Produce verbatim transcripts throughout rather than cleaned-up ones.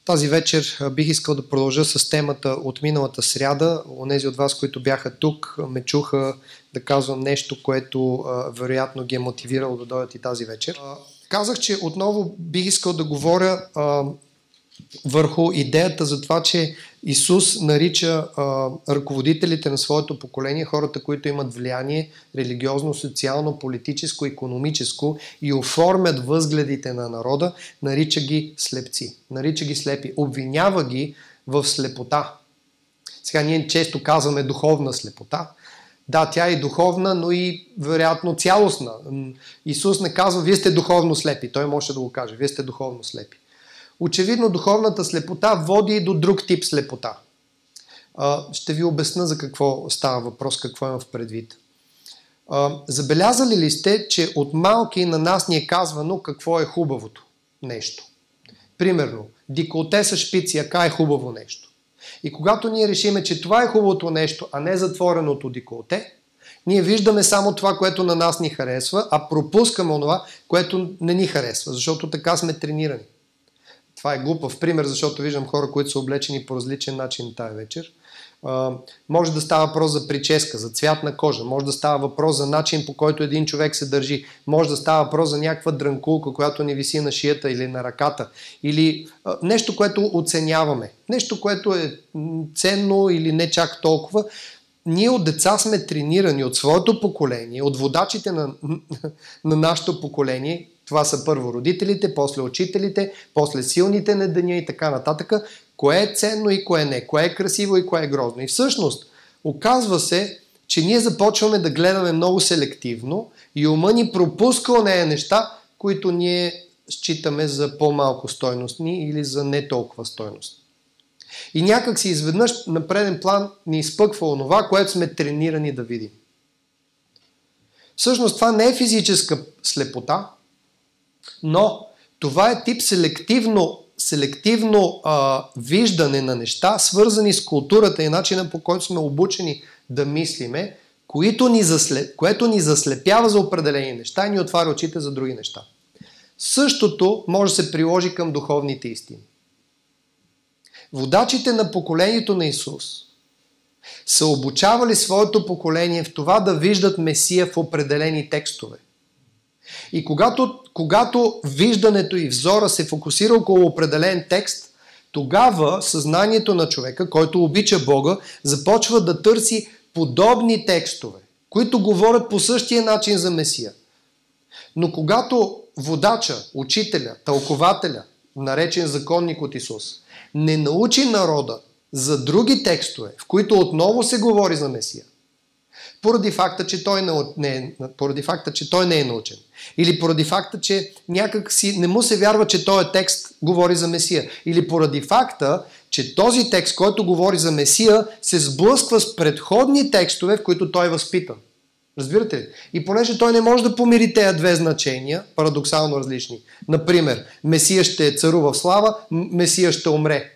Тази вечер бих искал да продължа с темата от миналата сряда. Онези от вас, които бяха тук, ме чуха да казвам нещо, което а, вероятно ги е мотивирало да дойдат и тази вечер. А, казах, че отново бих искал да говоря а, върху идеята за това, че Исус нарича а, ръководителите на своето поколение, хората, които имат влияние религиозно, социално, политическо, икономическо и оформят възгледите на народа, нарича ги слепци, нарича ги слепи, обвинява ги в слепота. Сега ние често казваме духовна слепота. Да, тя е духовна, но и вероятно цялостна. Исус не казва, вие сте духовно слепи. Той може да го каже, вие сте духовно слепи. Очевидно, духовната слепота води и до друг тип слепота. Ще ви обясня за какво става въпрос, какво имам в предвид. Забелязали ли сте, че от малки на нас ни е казвано какво е хубавото нещо? Примерно, деколте с шпици, яка е хубаво нещо? И когато ние решиме, че това е хубавото нещо, а не затвореното деколте, ние виждаме само това, което на нас ни харесва, а пропускаме онова, което не ни харесва, защото така сме тренирани. Това е глупав пример, защото виждам хора, които са облечени по различен начин тая вечер. А, може да става въпрос за прическа, за цвят на кожа, може да става въпрос за начин, по който един човек се държи, може да става въпрос за някаква дрънкулка, която ни виси на шията или на ръката, или а, нещо, което оценяваме, нещо, което е ценно или не чак толкова. Ние от деца сме тренирани от своето поколение, от водачите на, на нашето поколение. Това са първо родителите, после учителите, после силните на деня и така нататък. Кое е ценно и кое не, кое е красиво и кое е грозно. И всъщност, оказва се, че ние започваме да гледаме много селективно и ума ни пропуска онея неща, които ние считаме за по-малко стойностни или за не толкова стойностни. И някак си изведнъж на преден план ни изпъква онова, което сме тренирани да видим. Всъщност това не е физическа слепота, но това е тип селективно, селективно а, виждане на неща, свързани с културата и начина, по който сме обучени да мислиме, което ни, заслеп, което ни заслепява за определени неща и ни отваря очите за други неща. Същото може да се приложи към духовните истини. Водачите на поколението на Исус са обучавали своето поколение в това да виждат Месия в определени текстове. И когато, когато виждането и взора се фокусира около определен текст, тогава съзнанието на човека, който обича Бога, започва да търси подобни текстове, които говорят по същия начин за Месия. Но когато водача, учителя, тълкователя, наречен законник от Исус, не научи народа за други текстове, в които отново се говори за Месия, поради факта, че той не е, поради факта, че той не е научен. Или поради факта, че някак си не му се вярва, че този текст говори за Месия. Или поради факта, че този текст, който говори за Месия, се сблъсква с предходни текстове, в които той е възпитан. Разбирате ли? И понеже той не може да помири тези две значения, парадоксално различни. Например, Месия ще царува в слава, Месия ще умре.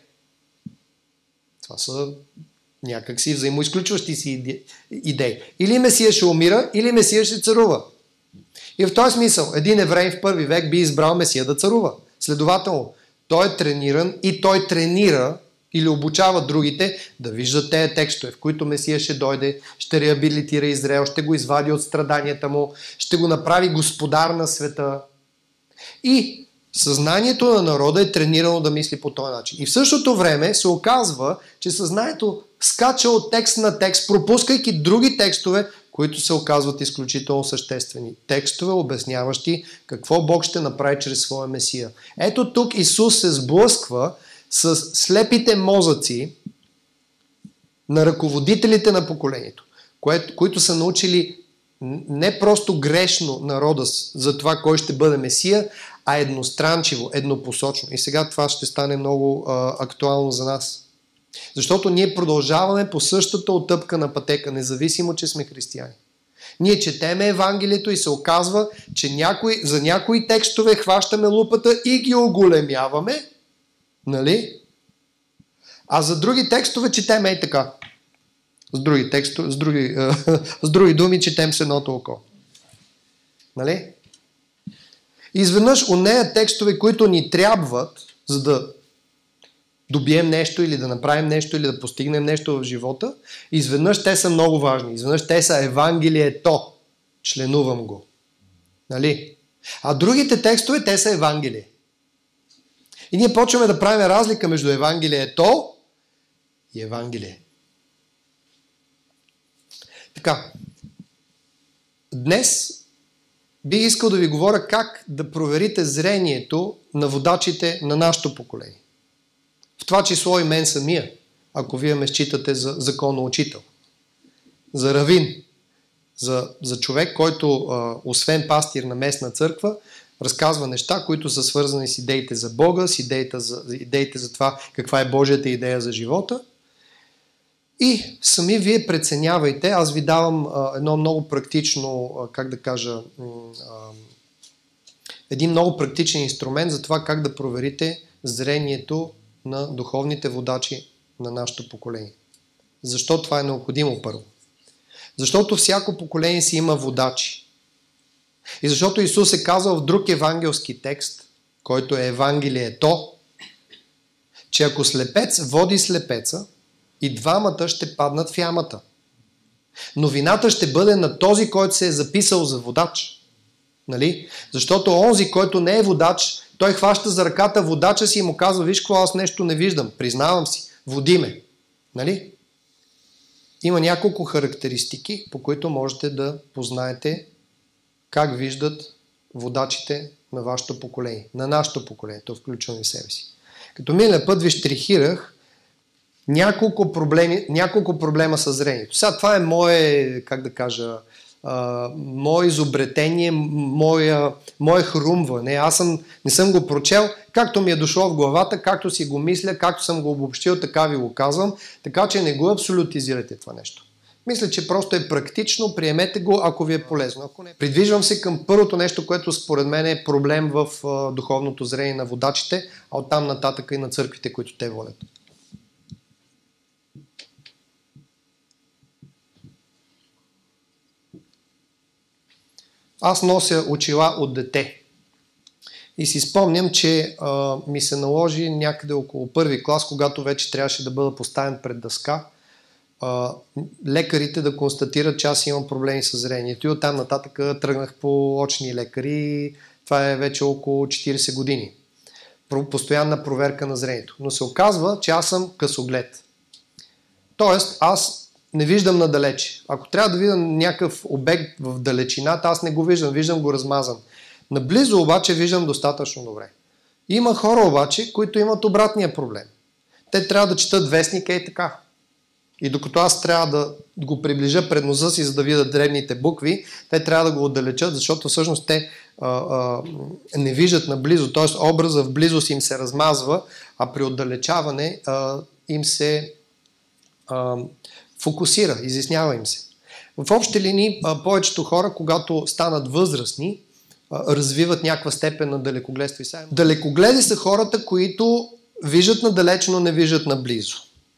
Това са някакси взаимоизключващи си идеи. Или Месия ще умира, или Месия ще царува. И в този смисъл, един еврей в първи век би избрал Месия да царува. Следователно, той е трениран и той тренира или обучава другите да виждат тези текстове, в които Месия ще дойде, ще реабилитира Израел, ще го извади от страданията му, ще го направи господар на света. И съзнанието на народа е тренирано да мисли по този начин. И в същото време се оказва, че съзнанието скача от текст на текст, пропускайки други текстове, които се оказват изключително съществени. Текстове, обясняващи какво Бог ще направи чрез своя Месия. Ето тук Исус се сблъсква с слепите мозъци на ръководителите на поколението, които са научили не просто грешно народа за това, кой ще бъде Месия, а едностранчиво, еднопосочно. И сега това ще стане много а, актуално за нас. Защото ние продължаваме по същата отъпка на пътека, независимо, че сме християни. Ние четеме Евангелието и се оказва, че някой, за някои текстове хващаме лупата и ги оголемяваме, нали? А за други текстове четеме и така. С други, текстове, с други, с други думи четем с едното око. Нали? И изведнъж онея текстове, които ни трябват, за да добием нещо или да направим нещо или да постигнем нещо в живота, изведнъж те са много важни. Изведнъж те са Евангелието. Членувам го. Нали? А другите текстове, те са Евангелие. И ние почваме да правим разлика между Евангелието и Евангелие. Така. Днес бих искал да ви говоря как да проверите зрението на водачите на нашето поколение. В това число и мен самия, ако вие ме считате за законоучител. За равин. За, за човек, който а, освен пастир на местна църква, разказва неща, които са свързани с идеите за Бога, с идеите за, идеите за това каква е Божията идея за живота. И сами вие преценявайте. Аз ви давам а, едно много практично, а, как да кажа, а, един много практичен инструмент за това как да проверите зрението на духовните водачи на нашето поколение. Защо това е необходимо първо? Защото всяко поколение си има водачи. И защото Исус е казал в друг евангелски текст, който е Евангелието, че ако слепец води слепеца, и двамата ще паднат в ямата. Но вината ще бъде на този, който се е записал за водач. Нали? Защото онзи, който не е водач, той хваща за ръката водача си и му казва: виж какво, аз нещо не виждам, признавам си, води ме. Нали? Има няколко характеристики, по които можете да познаете как виждат водачите на вашето поколение, на нашето поколение, то включваме себе си. Като миналия път ви щрихирах няколко, проблеми, няколко проблема с зрението. Сега това е мое, как да кажа, а, мое изобретение, моя, мое хрумване. Аз съм, не съм го прочел, както ми е дошло в главата, както си го мисля, както съм го обобщил, така ви го казвам, така че не го абсолютизирате това нещо. Мисля, че просто е практично, приемете го, ако ви е полезно. Ако не, придвижвам се към първото нещо, което според мен е проблем в а, духовното зрение на водачите, а оттам нататък и на църквите, които те водят. Аз нося очила от дете и си спомням, че а, ми се наложи някъде около първи клас, когато вече трябваше да бъда поставен пред дъска, а, лекарите да констатират, че аз имам проблеми с зрението, и оттам нататък тръгнах по очни лекари. Това е вече около четирийсет години. Постоянна проверка на зрението. Но се оказва, че аз съм късоглед. Тоест, аз не виждам надалеч. Ако трябва да видя някакъв обект в далечината, аз не го виждам, виждам го размазан. Наблизо обаче виждам достатъчно добре. Има хора обаче, които имат обратния проблем. Те трябва да четат вестника и така. И докато аз трябва да го приближа пред носа си, за да видя дребните букви, те трябва да го отдалечат, защото всъщност те а, а, не виждат наблизо. Т.е. образа в близост им се размазва, а при отдалечаване а, им се а, фокусира, изяснява им се. В общи линии повечето хора, когато станат възрастни, развиват някаква степен на далекогледство. Далекогледи са хората, които виждат надалеч, но не виждат наблизо.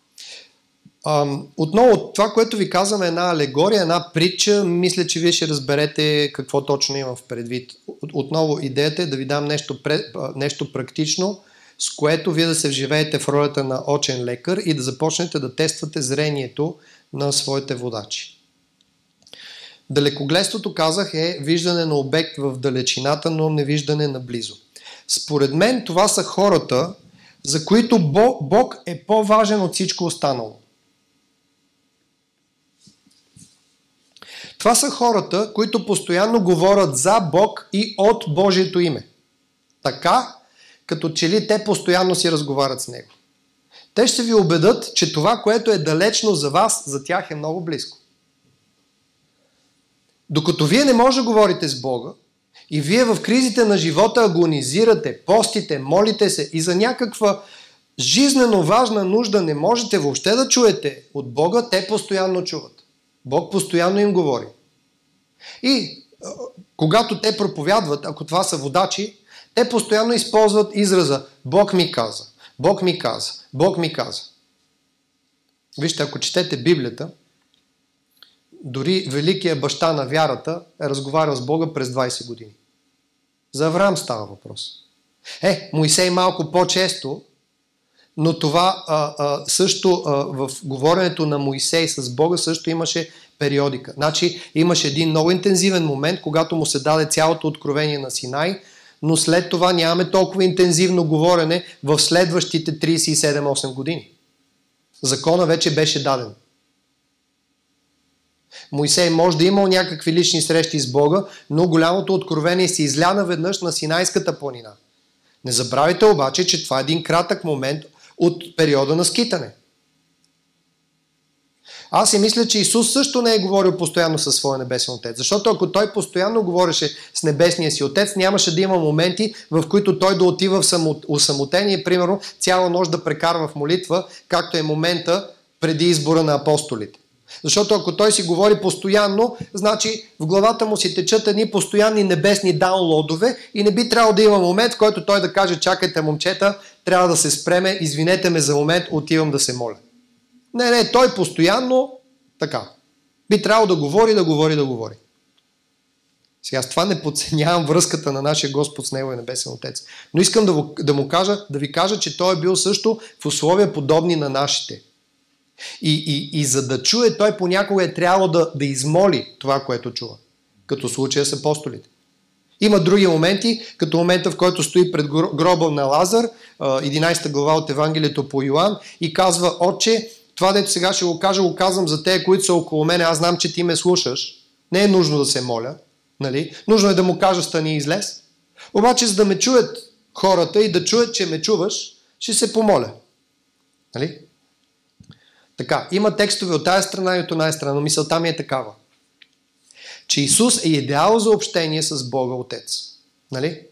Отново, това, което ви казвам, е една алегория, една притча. Мисля, че вие ще разберете какво точно имам в предвид. Отново, идеята е да ви дам нещо, нещо практично, с което вие да се вживеете в ролята на очен лекар и да започнете да тествате зрението на своите водачи. Далекогледството, казах, е виждане на обект в далечината, но не виждане наблизо. Според мен това са хората, за които Бог е по-важен от всичко останало. Това са хората, които постоянно говорят за Бог и от Божието име. Така, като че ли те постоянно си разговарят с Него. Те ще ви убедят, че това, което е далечно за вас, за тях е много близко. Докато вие не може да говорите с Бога и вие в кризите на живота агонизирате, постите, молите се и за някаква жизнено важна нужда не можете въобще да чуете от Бога, те постоянно чуват. Бог постоянно им говори. И когато те проповядват, ако това са водачи, те постоянно използват израза Бог ми каза, Бог ми каза, Бог ми каза. Вижте, ако четете Библията, дори великият баща на вярата е разговарял с Бога през двайсет години. За Авраам става въпрос. Е, Моисей малко по-често, Но това а, а, също а, в говоренето на Моисей с Бога също имаше периодика. Значи имаше един много интензивен момент, когато му се даде цялото откровение на Синай, но след това нямаме толкова интензивно говорене в следващите трийсет и седем-осем години. Закона вече беше даден. Моисей може да имал някакви лични срещи с Бога, но голямото откровение се изля наведнъж на Синайската планина. Не забравяйте обаче, че това е един кратък момент от периода на скитане. Аз си мисля, че Исус също не е говорил постоянно със своя небесен Отец, защото ако той постоянно говореше с небесния си Отец, нямаше да има моменти, в които той да отива в усамотение, примерно цяла нощ да прекарва в молитва, както е момента преди избора на апостолите. Защото ако той си говори постоянно, значи в главата му си течат едни постоянни небесни даунлодове и не би трябвало да има момент, в който той да каже: чакайте, момчета, трябва да се спреме, извинете ме за момент, отивам да се моля. Не, не, той постоянно така. Би трябвало да говори, да говори, да говори. Сега с това не подценявам връзката на нашия Господ с Него и Небесен Отец. Но искам да, да му кажа, да ви кажа, че той е бил също в условия подобни на нашите. И, и, и за да чуе, той понякога е трябвало да, да измоли това, което чува. Като случая с апостолите. Има други моменти, като момента, в който стои пред гроба на Лазар, единайсета глава от Евангелието по Йоан, и казва: Отче, това, дето сега ще го кажа, го казвам за те, които са около мене, аз знам, че ти ме слушаш. Не е нужно да се моля. Нали? Нужно е да му кажа: стани и излез. Обаче, за да ме чуят хората и да чуят, че ме чуваш, ще се помоля. Нали? Така, има текстове от тая страна и от оная страна, но мисълта ми е такава, че Исус е идеал за общение с Бога Отец. Нали?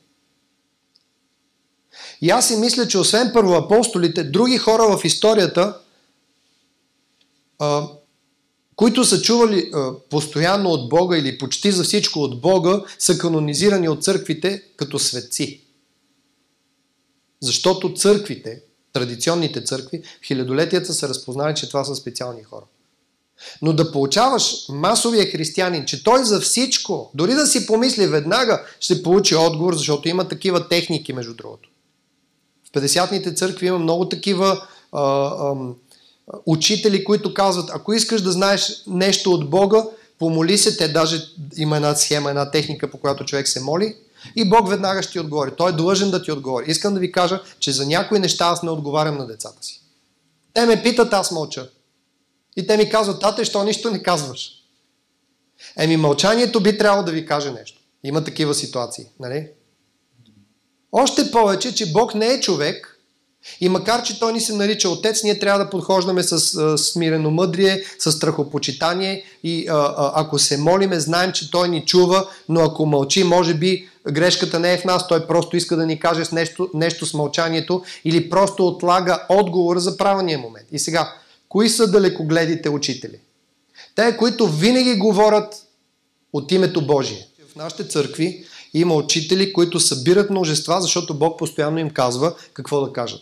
И аз си мисля, че освен първоапостолите, други хора в историята, а, които са чували а, постоянно от Бога или почти за всичко от Бога, са канонизирани от църквите като светци. Защото църквите, традиционните църкви, в хилядолетията са разпознали, че това са специални хора. Но да получаваш масовия християнин, че той за всичко, дори да си помисли веднага, ще получи отговор, защото има такива техники, между другото. В петдесятните църкви има много такива а, а, учители, които казват: ако искаш да знаеш нещо от Бога, помоли се. Те даже има една схема, една техника, по която човек се моли, и Бог веднага ще ти отговори. Той е длъжен да ти отговори. Искам да ви кажа, че за някои неща аз не отговарям на децата си. Те ме питат, аз мълча. И те ми казват: тате, що нищо не казваш? Еми, мълчанието би трябвало да ви каже нещо. Има такива ситуации, нали? Още повече, че Бог не е човек, и макар че Той ни се нарича Отец, ние трябва да подхождаме с а, смирено мъдрие, с страхопочитание, и а, а, ако се молиме, знаем, че Той ни чува, но ако мълчи, може би грешката не е в нас, Той просто иска да ни каже с нещо, нещо с мълчанието, или просто отлага отговора за правилния момент. И сега, кои са далекогледите учители? Те, които винаги говорят от името Божие. В нашите църкви има учители, които събират множества, защото Бог постоянно им казва какво да кажат.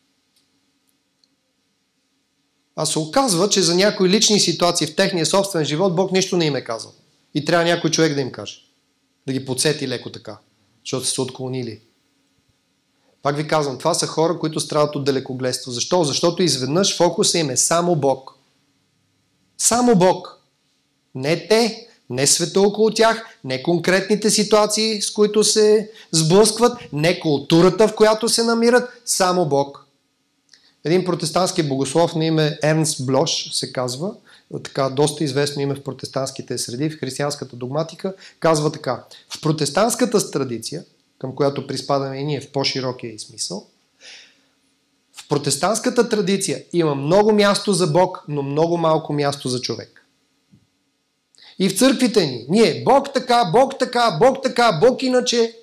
А се оказва, че за някои лични ситуации в техния собствен живот Бог нищо не им е казал. И трябва някой човек да им каже. Да ги подсети леко така, защото са се отклонили. Пак ви казвам, това са хора, които страдат от далекогледство. Защо? Защото изведнъж фокуса им е само Бог. Само Бог. Не те, не света около тях, не конкретните ситуации, с които се сблъскват, не културата, в която се намират, само Бог. Един протестантски богослов на име Ернст Блош се казва, така доста известно име в протестантските среди, в християнската догматика, казва така: в протестантската традиция, към която приспадаме и ние в по-широкия и смисъл, в протестантската традиция има много място за Бог, но много малко място за човек. И в църквите ни, ние Бог така, Бог така, Бог така, Бог иначе.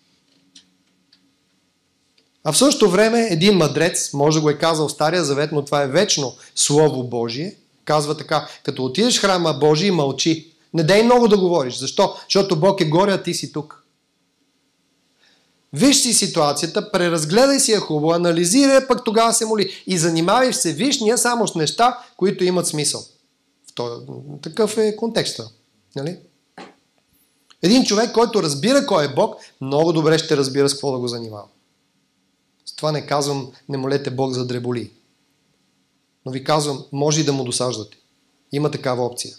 А в същото време един мъдрец, може да го е казал в Стария Завет, но това е вечно Слово Божие, казва така: като отидеш в храма Божий, мълчи. Не дай много да говориш. Защо? Защото Бог е горе, а ти си тук. Виж си ситуацията, преразгледай си я хубаво, анализирай, пък тогава се моли. И занимавай се, виж ние само с неща, които имат смисъл. Такъв е контекста. Нали? Един човек, който разбира кой е Бог, много добре ще разбира с какво да го занимава. това не казвам, не молете Бог за дреболи. Но ви казвам, може и да му досаждате. Има такава опция.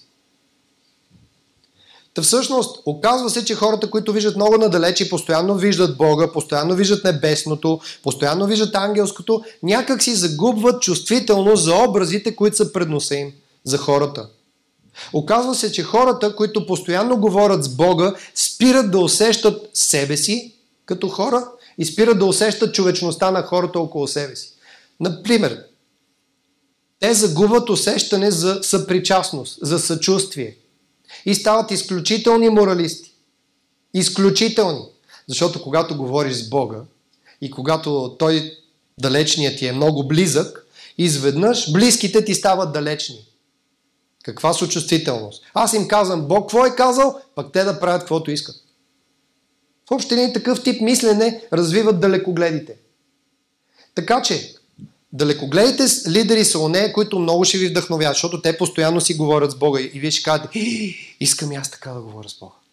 Та всъщност, оказва се, че хората, които виждат много надалече, постоянно виждат Бога, постоянно виждат небесното, постоянно виждат ангелското, някак си загубват чувствителност за образите, които са пред носа им, за хората. Оказва се, че хората, които постоянно говорят с Бога, спират да усещат себе си като хора и спират да усещат човечността на хората около себе си. Например, те загубват усещане за съпричастност, за съчувствие и стават изключителни моралисти. Изключителни. Защото когато говориш с Бога и когато Той далечният ти е много близък, изведнъж близките ти стават далечни. Каква съчувствителност? Аз им казвам, Бог какво е казал, пък те да правят каквото искат. В общи линии такъв тип мислене развиват далекогледите. Така че, далекогледите лидери са онея, които много ще ви вдъхновяват, защото те постоянно си говорят с Бога и вие ще кажете, искам и аз така да говоря с Бога.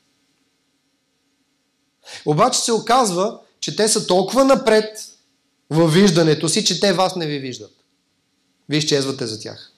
Обаче се оказва, че те са толкова напред във виждането си, че те вас не ви виждат. Вие изчезвате за тях.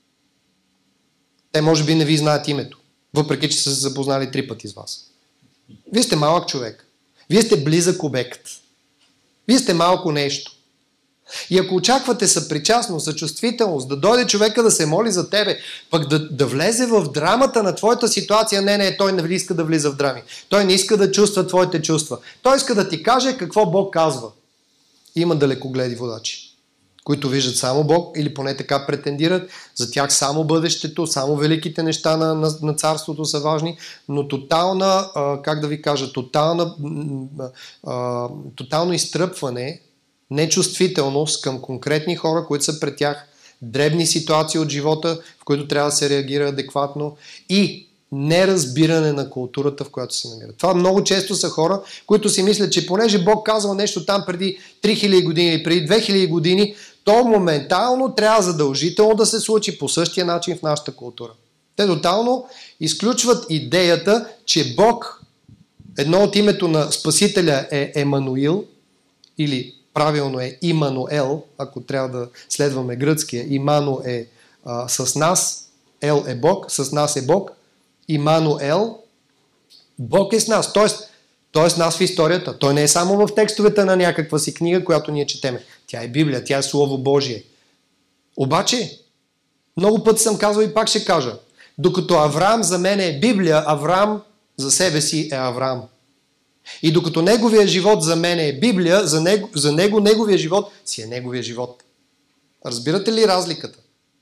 Те може би не ви знаят името, въпреки че са се запознали три пъти с вас. Вие сте малък човек. Вие сте близък обект. Вие сте малко нещо. И ако очаквате съпричастност, съчувствителност, да дойде човека да се моли за тебе, пък да, да влезе в драмата на твоята ситуация, не, не, той не иска да влиза в драми. Той не иска да чувства твоите чувства. Той иска да ти каже какво Бог казва. Има далекогледи водачи, които виждат само Бог, или поне така претендират, за тях само бъдещето, само великите неща на, на, на царството са важни, но тотална, а, как да ви кажа, тотална, а, тотално изтръпване, нечувствителност към конкретни хора, които са пред тях, дребни ситуации от живота, в които трябва да се реагира адекватно и неразбиране на културата, в която се намират. Това много често са хора, които си мислят, че понеже Бог казал нещо там преди три хиляди години или преди две хиляди години, то моментално трябва задължително да се случи по същия начин в нашата култура. Те тотално изключват идеята, че Бог, едно от името на Спасителя е Емануил, или правилно е Имануел, ако трябва да следваме гръцкия. Иману е а, с нас, Ел е Бог, с нас е Бог. Имануел, Бог е с нас. Тоест, той е с нас в историята. Той не е само в текстовете на някаква си книга, която ние четеме. Тя е Библия, тя е Слово Божие. Обаче, много пъти съм казал и пак ще кажа, докато Авраам за мен е Библия, Авраам за себе си е Авраам. И докато неговия живот за мен е Библия, за него, за него неговия живот си е неговия живот. Разбирате ли разликата?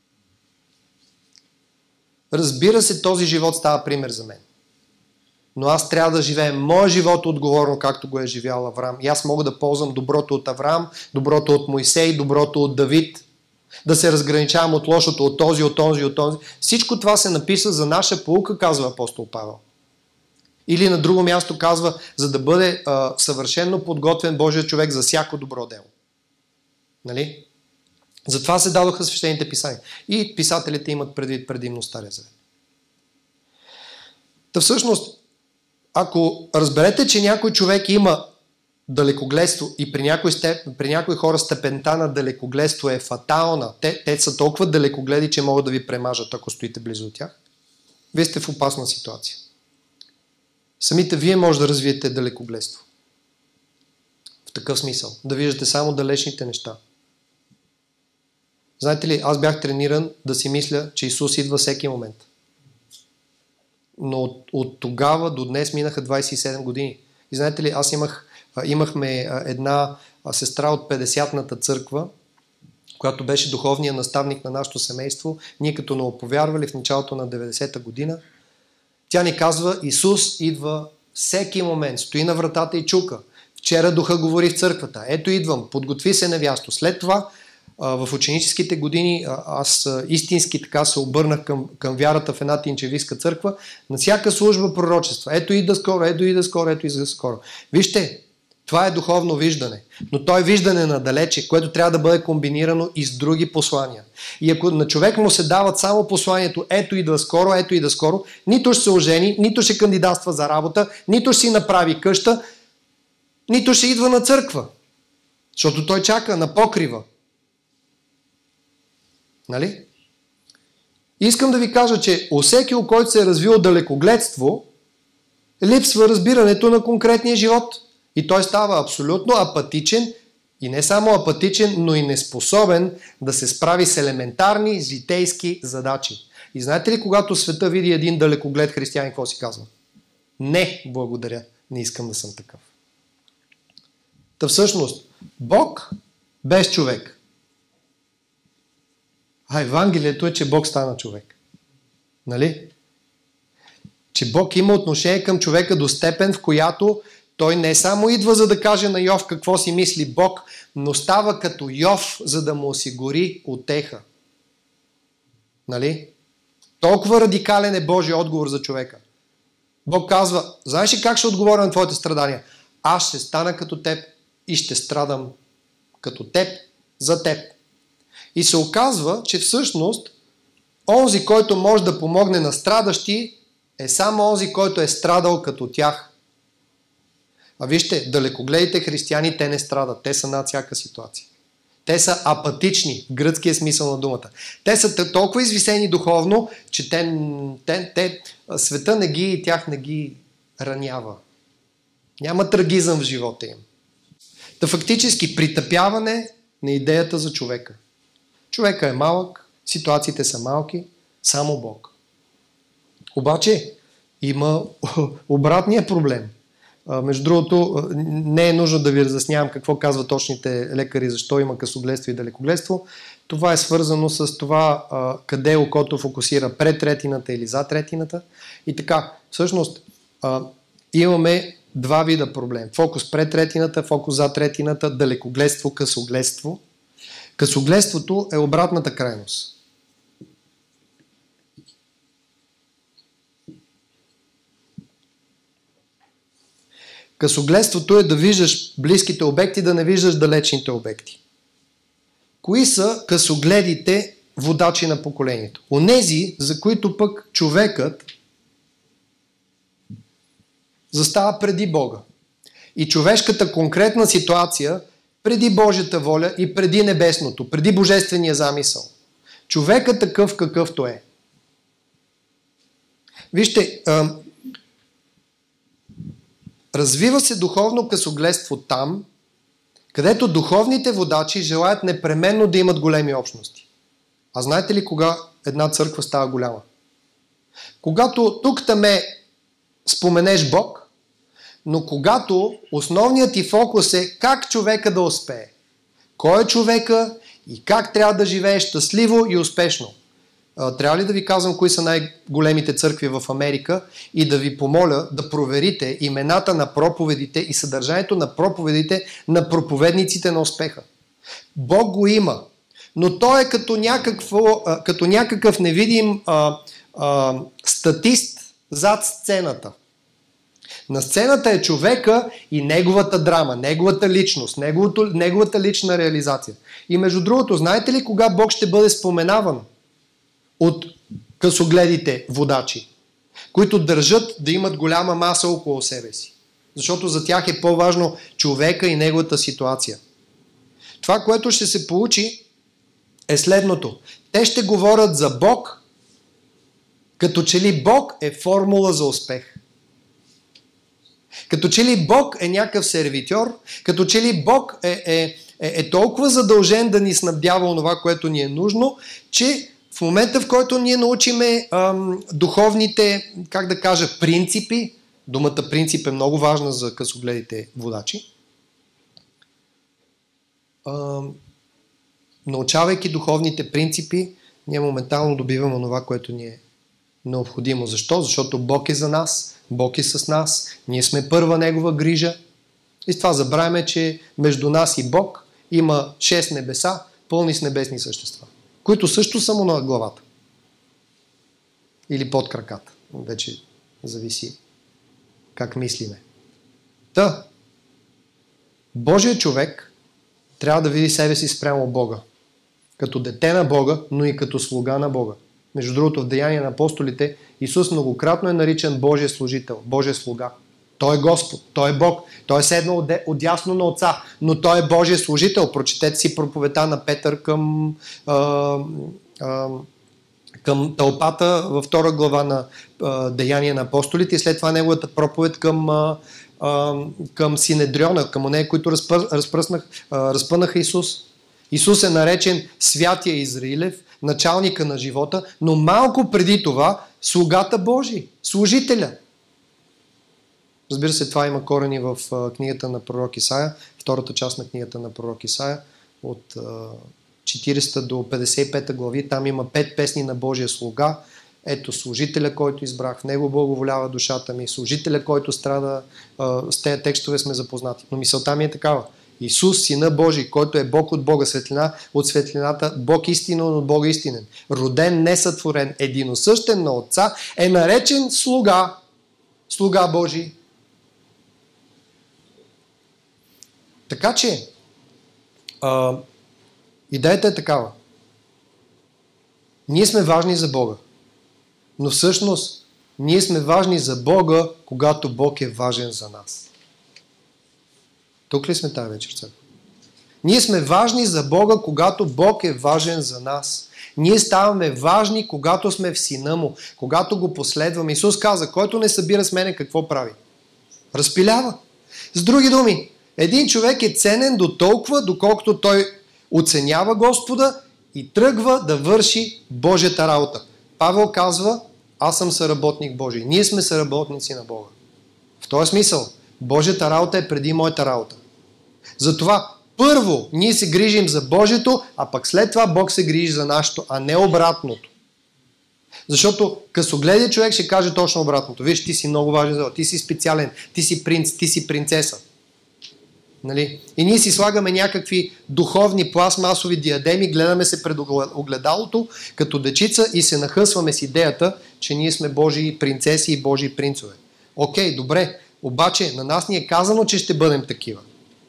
Разбира се, този живот става пример за мен. Но аз трябва да живея моя живот отговорно, както го е живял Авраам. И аз мога да ползвам доброто от Авраам, доброто от Мойсей, доброто от Давид. Да се разграничавам от лошото, от този, от този, от този. Всичко това се написа за наша поука, казва апостол Павел. Или на друго място казва, за да бъде а, съвършенно подготвен Божия човек за всяко добро дело. Нали? Затова се дадоха свещените писания. И писателите имат предвид предимно Стария завет. Та всъщност, ако разберете, че някой човек има далекогледство и при някои, степ, при някои хора степента на далекогледство е фатална, те, те са толкова далекогледи, че могат да ви премажат, ако стоите близо до тях, вие сте в опасна ситуация. Самите вие може да развиете далекогледство. В такъв смисъл. Да виждате само далечните неща. Знаете ли, аз бях трениран да си мисля, че Исус идва всеки момент. Но от, от тогава до днес минаха двайсет и седем години. И знаете ли, аз имах, имахме една сестра от петдесетната църква, която беше духовният наставник на нашето семейство. Ние като новоповярвали в началото на деветдесета година, тя ни казва, Исус идва всеки момент, стои на вратата и чука. Вчера духа говори в църквата. Ето идвам, подготви се невясто. След това, в ученическите години, аз истински така се обърнах към, към вярата в една тинчевистка църква. На всяка служба пророчества. Ето ида скоро, ето ида скоро, ето ида скоро. Вижте, това е духовно виждане. Но то е виждане надалече, което трябва да бъде комбинирано и с други послания. И ако на човек му се дават само посланието ето идва скоро, ето идва скоро, нито ще се ожени, нито ще кандидатства за работа, нито ще си направи къща, нито ще идва на църква. Защото той чака на покрива. Нали? Искам да ви кажа, че у всеки, у който се е развил далекогледство, липсва разбирането на конкретния живот. И той става абсолютно апатичен и не само апатичен, но и неспособен да се справи с елементарни житейски задачи. И знаете ли, когато света види един далекоглед християнин, какво си казва? Не, благодаря, не искам да съм такъв. Та всъщност, Бог без човек. А Евангелието е, че Бог стана човек. Нали? Че Бог има отношение към човека до степен, в която той не само идва за да каже на Йов какво си мисли Бог, но става като Йов, за да му осигури утеха. Нали? Толкова радикален е Божия отговор за човека. Бог казва, знаеш ли как ще отговоря на твоите страдания? Аз ще стана като теб и ще страдам като теб за теб. И се оказва, че всъщност онзи, който може да помогне на страдащи, е само онзи, който е страдал като тях. А вижте, далекогледите християни, те не страдат. Те са над всяка ситуация. Те са апатични, в гръцкия смисъл на думата. Те са толкова извисени духовно, че те, те, те, света не ги и тях не ги ранява. Няма трагизъм в живота им. Та фактически притъпяване на идеята за човека. Човека е малък, ситуациите са малки, само Бог. Обаче има обратния проблем. Между другото, не е нужно да ви разяснявам какво казват точните лекари, защо има късогледство и далекогледство. Това е свързано с това къде окото фокусира пред ретината или зад ретината. И така, всъщност имаме два вида проблем. Фокус пред ретината, фокус зад ретината, далекогледство, късогледство. Късогледството е обратната крайност. Късогледството е да виждаш близките обекти, да не виждаш далечните обекти. Кои са късогледите водачи на поколението? Онези, за които пък човекът застава преди Бога. И човешката конкретна ситуация преди Божията воля и преди небесното, преди божествения замисъл. Човекът такъв какъвто е. Вижте, а, развива се духовно късогледство там, където духовните водачи желаят непременно да имат големи общности. А знаете ли кога една църква става голяма? Когато тук-таме споменеш Бог, но когато основният ти фокус е как човека да успее. Кой е човека и как трябва да живее щастливо и успешно. Трябва ли да ви казвам кои са най-големите църкви в Америка и да ви помоля да проверите имената на проповедите и съдържанието на проповедите на проповедниците на успеха. Бог го има, но той е като, някакво, като някакъв невидим а, а, статист зад сцената. На сцената е човека и неговата драма, неговата личност, неговото, неговата лична реализация. И между другото, знаете ли кога Бог ще бъде споменаван от късогледите водачи, които държат да имат голяма маса около себе си? Защото за тях е по-важно човека и неговата ситуация. Това, което ще се получи, е следното. Те ще говорят за Бог, като че ли Бог е формула за успех. Като че ли Бог е някакъв сервитьор, като че ли Бог е, е, е, е толкова задължен да ни снабдява онова, което ни е нужно, че в момента, в който ние научиме ам, духовните, как да кажа, принципи, думата принцип е много важна за късогледите водачи, ам, научавайки духовните принципи, ние моментално добиваме онова, което ни е необходимо. Защо? Защото Бог е за нас, Бог е с нас, ние сме първа Негова грижа. И с това забравяме, че между нас и Бог има шест небеса, пълни с небесни същества, които също са му на главата. Или под краката. Вече зависи как мислиме. Та, Божият човек трябва да види себе си спрямо Бога. Като дете на Бога, но и като слуга на Бога. Между другото, в Деяния на апостолите Исус многократно е наричан Божия служител, Божия слуга. Той е Господ, Той е Бог, Той е седнал отдясно на Отца, но Той е Божия служител. Прочетете си проповедта на Петър към, а, а, към тълпата във втора глава на а, Деяния на апостолите и след това неговата проповед към, а, а, към Синедриона, към онези, които разпръснах, а, разпънаха Исус. Исус е наречен Святия Израилев, началника на живота, но малко преди това слугата Божий, служителя. Разбира се, това има корени в а, книгата на пророк Исаия, втората част на книгата на пророк Исаия, от а, четиридесета до петдесет и пета глави. Там има пет песни на Божия слуга. Ето служителя, който избрах, в него благоволява душата ми, служителя, който страда, а, с тези текстове сме запознати. Но мисълта ми е такава. Исус, Сина Божий, който е Бог от Бога, светлина от светлината, Бог истинен от Бога истинен, роден, несътворен, единосъщен на Отца, е наречен слуга, слуга Божий. Така че, а, идеята е такава. Ние сме важни за Бога, но всъщност ние сме важни за Бога, когато Бог е важен за нас. Тук ли сме тази вечер, църква? Ние сме важни за Бога, когато Бог е важен за нас. Ние ставаме важни, когато сме в Сина Му, когато Го последваме. Исус каза, който не събира с мене, какво прави? Разпилява. С други думи, един човек е ценен до толкова, доколкото той оценява Господа и тръгва да върши Божията работа. Павел казва, аз съм съработник Божий. Ние сме съработници на Бога. В този смисъл, Божията работа е преди моята работа. Затова първо ние се грижим за Божието, а пък след това Бог се грижи за нашето, а не обратното. Защото късогледия човек ще каже точно обратното. Виж, ти си много важен за това, ти си специален, ти си принц, ти си принцеса. Нали? И ние си слагаме някакви духовни пластмасови диадеми, гледаме се пред огледалото като дечица и се нахъсваме с идеята, че ние сме Божии принцеси и Божии принцове. Окей, добре, обаче на нас ни е казано, че ще бъдем такива.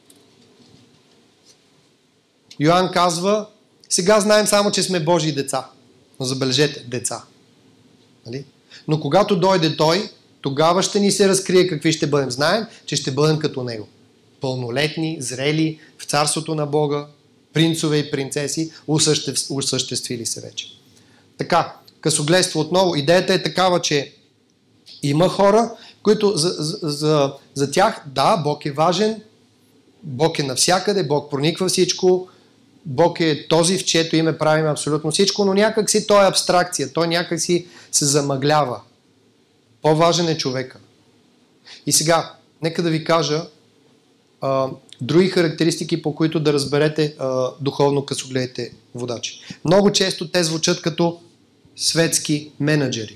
Йоан казва, сега знаем само, че сме Божии деца. Но забележете, деца. Нали? Но когато дойде Той, тогава ще ни се разкрие какви ще бъдем. Знаем, че ще бъдем като Него. Пълнолетни, зрели, в царството на Бога, принцове и принцеси, осъществили се вече. Така, късогледство отново. Идеята е такава, че има хора, които за, за, за, за тях, да, Бог е важен, Бог е навсякъде, Бог прониква всичко, Бог е този, в чието име правим абсолютно всичко, но някак си той е абстракция, той някак си се замъглява. По-важен е човека. И сега, нека да ви кажа а, други характеристики, по които да разберете а, духовно късогледите водачи. Много често те звучат като светски менеджери.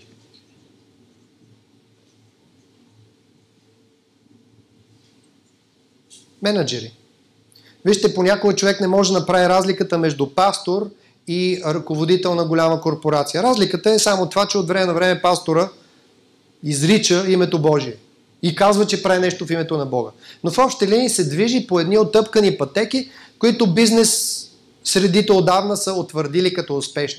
Менеджери. Вижте, понякога човек не може да направи разликата между пастор и ръководител на голяма корпорация. Разликата е само това, че от време на време пастора изрича името Божие и казва, че прави нещо в името на Бога. Но в общи линии се движи по едни оттъпкани пътеки, които бизнес средите отдавна са утвърдили като успешни.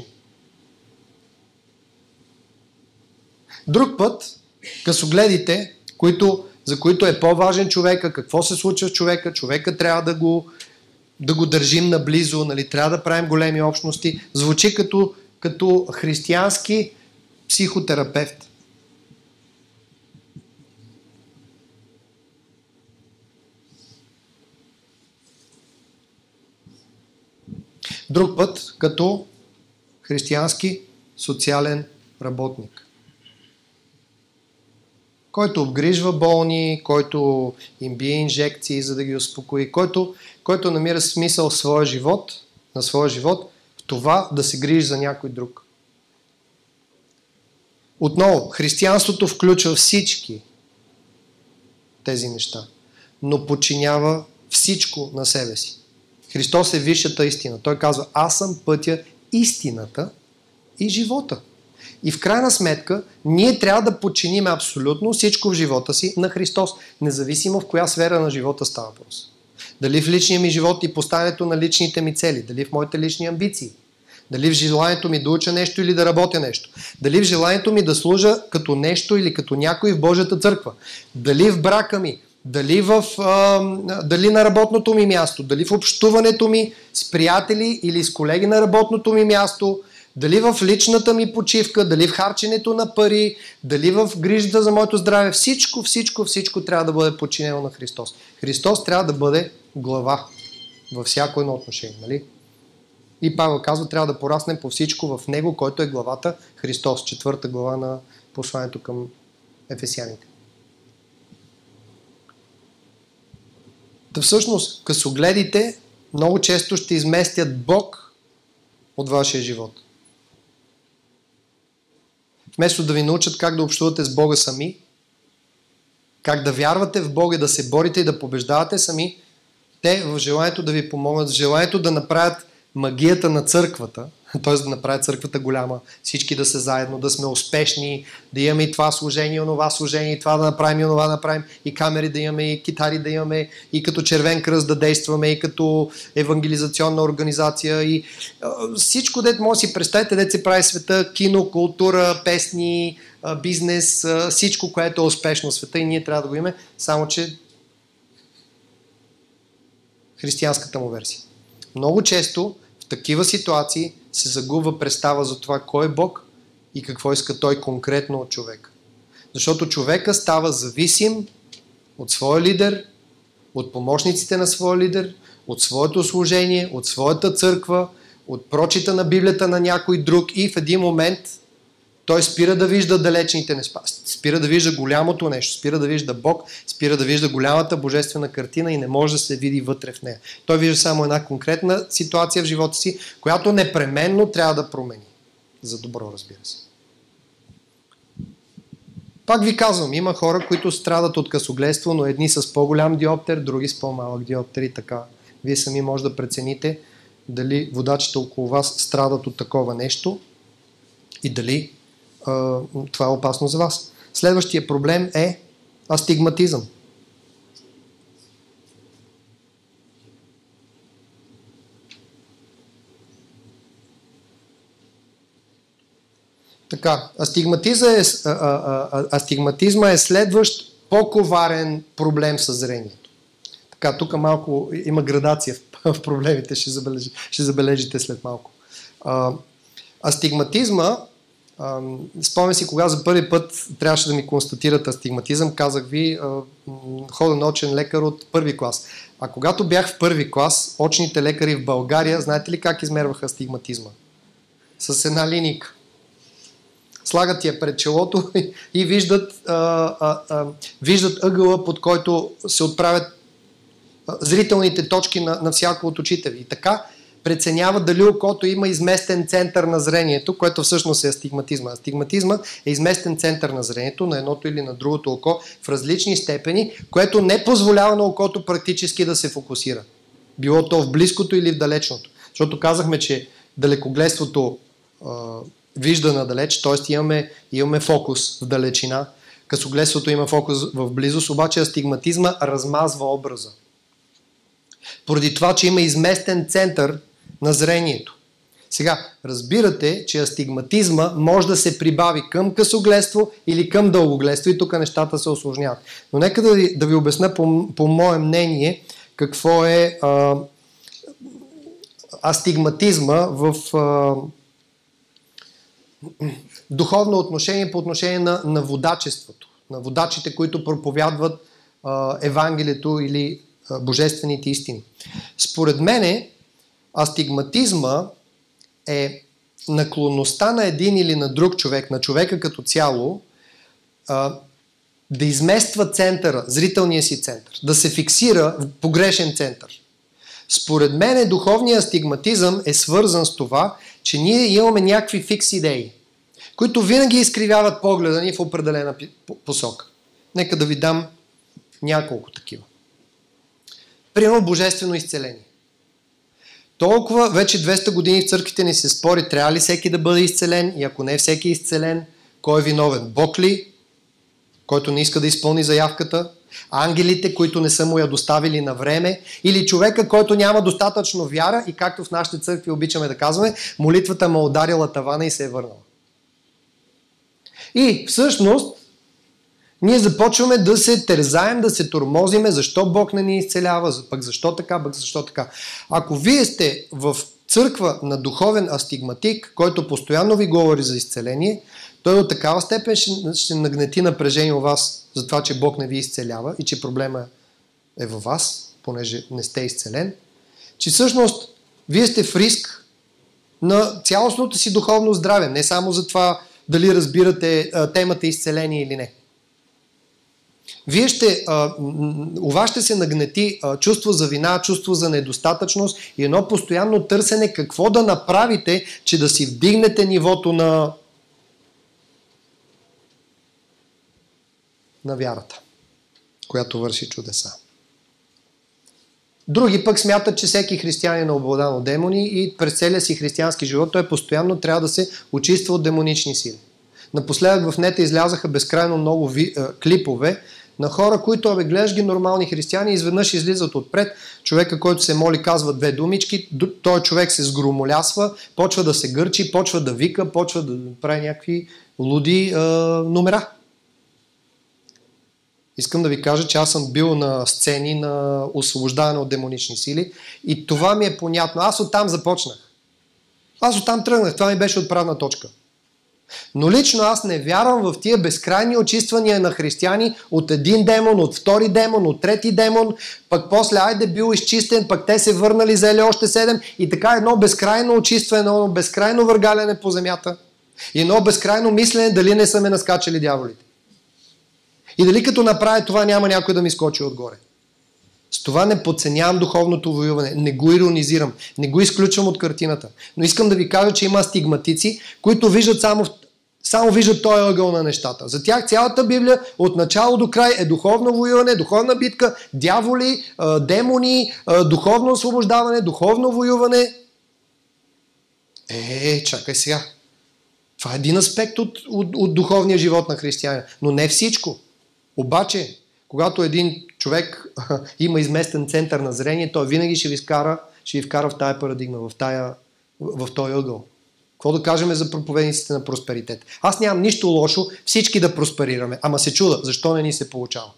Друг път, късогледите, които за които е по-важен човека, какво се случва с човека, човека трябва да го, да го държим наблизо, нали, трябва да правим големи общности, звучи като, като християнски психотерапевт. Друг път, като християнски социален работник, който обгрижва болни, който им бие инжекции, за да ги успокои, който, който намира смисъл в своя живот, на своя живот, в това да се грижи за някой друг. Отново, християнството включва всички тези неща, но подчинява всичко на себе си. Христос е висшата истина. Той казва, аз съм пътя, истината и живота. И в крайна сметка, ние трябва да подчиним абсолютно всичко в живота си на Христос, независимо в коя сфера на живота става въпрос. Дали в личния ми живот и поставянето на личните ми цели, дали в моите лични амбиции, Дали в желанието ми да уча нещо или да работя нещо. Дали в желанието ми да служа като нещо или като някой в Божията църква. Дали в брака ми, дали, в, а, дали на работното ми място, дали в общуването ми с приятели или с колеги на работното ми място, дали в личната ми почивка, дали в харченето на пари, дали в грижата за моето здраве. Всичко, всичко, всичко трябва да бъде подчинено на Христос. Христос трябва да бъде глава във всяко едно отношение. Нали? И Павел казва, трябва да пораснем по всичко в Него, който е главата Христос. Четвърта глава на посланието към ефесяните. Та всъщност, късогледите много често ще изместят Бог от вашия живот. Вместо да ви научат как да общувате с Бога сами, как да вярвате в Бога, да се борите и да побеждавате сами, те в желанието да ви помогнат, в желанието да направят магията на църквата, т.е. да направят църквата голяма, всички да са заедно, да сме успешни, да имаме и това служение, и онова служение, и това да направим, и онова да направим, и камери да имаме, и китари да имаме, и като Червен кръст да действаме, и като евангелизационна организация, и а, всичко, дето може да си представите, дето се прави в света, кино, култура, песни, а, бизнес, а, всичко, което е успешно в света и ние трябва да го имаме, само че християнската му версия. Много често в такива ситуации се загубва представа за това кой е Бог и какво иска той конкретно от човека. Защото човека става зависим от своя лидер, от помощниците на своя лидер, от своето служение, от своята църква, от прочита на Библията на някой друг и в един момент той спира да вижда далечните неща, спира да вижда голямото нещо, спира да вижда Бог, спира да вижда голямата божествена картина и не може да се види вътре в нея. Той вижда само една конкретна ситуация в живота си, която непременно трябва да промени. За добро, разбира се. Пак ви казвам, има хора, които страдат от късогледство, но едни с по-голям диоптер, други с по-малък диоптер и така. Вие сами може да прецените дали водачите около вас страдат от такова нещо и дали това е опасно за вас. Следващия проблем е астигматизъм. Така, астигматизма е, а, а, а, астигматизма е следващ по-коварен проблем със зрението. Така, тук малко има градация в, в проблемите, ще, забележи, ще забележите след малко. А, астигматизма спомням си, кога за първи път трябваше да ми констатират астигматизъм, казах ви, хода на очен лекар от първи клас. А когато бях в първи клас, очните лекари в България, знаете ли как измерваха астигматизма? С една линийка. Слагат я пред челото и виждат, а, а, а, виждат ъгъла, под който се отправят зрителните точки на, на всяко от очите ви. И така преценява дали окото има изместен център на зрението, което всъщност е астигматизма. Астигматизма е изместен център на зрението на едното или на другото око в различни степени, което не позволява на окото практически да се фокусира. Било то в близкото или в далечното. Защото казахме, че далекогледството а, вижда надалеч, т.е. имаме, имаме фокус в далечина, късогледството има фокус в близост, обаче астигматизма размазва образа. Поради това, че има изместен център на зрението. Сега, разбирате, че астигматизма може да се прибави към късогледство или към дългогледство и тук нещата се усложняват. Но нека да ви, да ви обясня по, по мое мнение какво е а, астигматизма в а, духовно отношение по отношение на, на водачеството. На водачите, които проповядват а, Евангелието или а, божествените истини. Според мене, астигматизма е наклонността на един или на друг човек, на човека като цяло, а, да измества центъра, зрителния си център, да се фиксира в погрешен център. Според мен духовният астигматизъм е свързан с това, че ние имаме някакви фикс идеи, които винаги изкривяват погледа ни в определена посока. Нека да ви дам няколко такива. Примерно божествено изцеление. Толкова вече двеста години в църквите ни се спори, трябва ли всеки да бъде изцелен и ако не всеки е изцелен, кой е виновен? Бог ли? който не иска да изпълни заявката, ангелите, които не са му я доставили на време, или човека, който няма достатъчно вяра и както в нашите църкви обичаме да казваме, молитвата му ударила тавана и се е върнала. И всъщност ние започваме да се тързаем, да се тормозиме, защо Бог не ни изцелява, пък защо така, пък защо така. Ако вие сте в църква на духовен астигматик, който постоянно ви говори за изцеление, той до такава степен ще, ще нагнети напрежение у вас за това, че Бог не ви изцелява и че проблема е във вас, понеже не сте изцелен, че всъщност вие сте в риск на цялостното си духовно здраве, не само за това дали разбирате а, темата изцеление или не. Вие ще, а, у вас ще се нагнети а, чувство за вина, чувство за недостатъчност и едно постоянно търсене какво да направите, че да си вдигнете нивото на на вярата, която върши чудеса. Други пък смятат, че всеки християнин е обладан от демони и през целия си християнски живот той постоянно трябва да се очиства от демонични сили. Напоследък в нета излязаха безкрайно много ви, е, клипове на хора, които бе, гледаш ги нормални християни, изведнъж излизат отпред, човека, който се моли, казва две думички, той човек се сгромолясва, почва да се гърчи, почва да вика, почва да прави някакви луди е, номера. Искам да ви кажа, че аз съм бил на сцени на освобождаване от демонични сили и това ми е понятно. Аз оттам започнах. Аз оттам тръгнах. Това ми беше отправна точка. Но лично аз не вярвам в тия безкрайни очиствания на християни от един демон, от втори демон, от трети демон, пък после айде бил изчистен, пък те се върнали, взели още седем и така едно безкрайно очистване, едно безкрайно въргаляне по земята и едно безкрайно мислене дали не са ме наскачали дяволите. И дали като направя това няма някой да ми скочи отгоре. С това не подценявам духовното воюване, не го иронизирам, не го изключвам от картината. Но искам да ви кажа, че има стигматици, които виждат само, само виждат този ъгъл на нещата. За тях цялата Библия от начало до край е духовно воюване, духовна битка, дяволи, демони, духовно освобождаване, духовно воюване. Е, чакай сега. Това е един аспект от, от, от духовния живот на християнина, но не всичко. Обаче, когато един човек има изместен център на зрение, той винаги ще ви вкара, ще ви вкара в тая парадигма, в, тая, в този ъгъл. Какво да кажем за проповедниците на просперитет? Аз нямам нищо лошо всички да просперираме, ама се чуда, защо не ни се получава.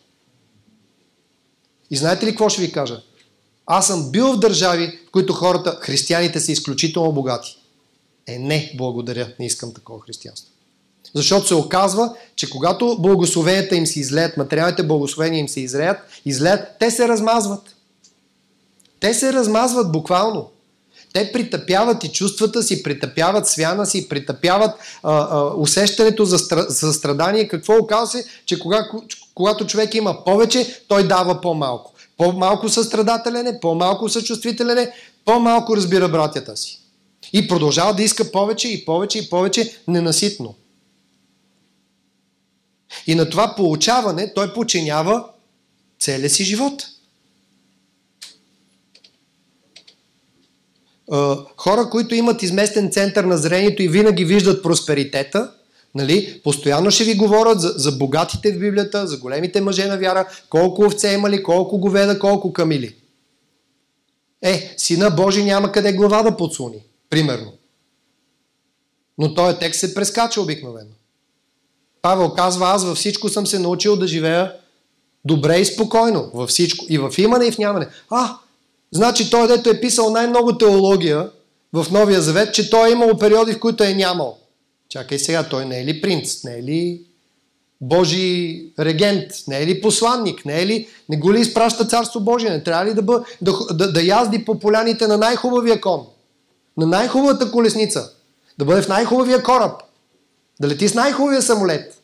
И знаете ли какво ще ви кажа? Аз съм бил в държави, в които хората, християните са изключително богати. Е, не, благодаря, не искам такова християнство. Защото се оказва, че когато благословенията им се излеят, материалните благословения им се излеят, излеят, те се размазват. Те се размазват буквално. Те притъпяват и чувствата си, притъпяват свяна си, притъпяват а, а, усещането за, стра, за страдание. Какво оказва се, че кога, когато човек има повече, той дава по-малко. По-малко състрадателен е, по-малко съчувствителен е, по-малко разбира братята си. И продължава да иска повече и повече и повече ненаситно. И на това получаване той подчинява целия си живот. Хора, които имат изместен център на зрението и винаги виждат просперитета, нали, постоянно ще ви говорят за, за богатите в Библията, за големите мъже на вяра, колко овце имали, колко говеда, колко камили. Е, Сина Божий няма къде глава да подслони, примерно. Но този текст се прескача обикновено. Павел казва, аз във всичко съм се научил да живея добре и спокойно. Във всичко. И в имане, и в нямане. А, значи той, дето е писал най-много теология в Новия Завет, че той е имал периоди, в които е нямал. Чакай сега, той не е ли принц? Не е ли Божий регент? Не е ли посланник? Не е ли, не го ли изпраща Царство Божие? Не трябва ли да, бъ, да, да, да язди по поляните на най-хубавия кон? На най-хубавата колесница? Да бъде в най-хубавия кораб? Да лети с най-хубавия самолет?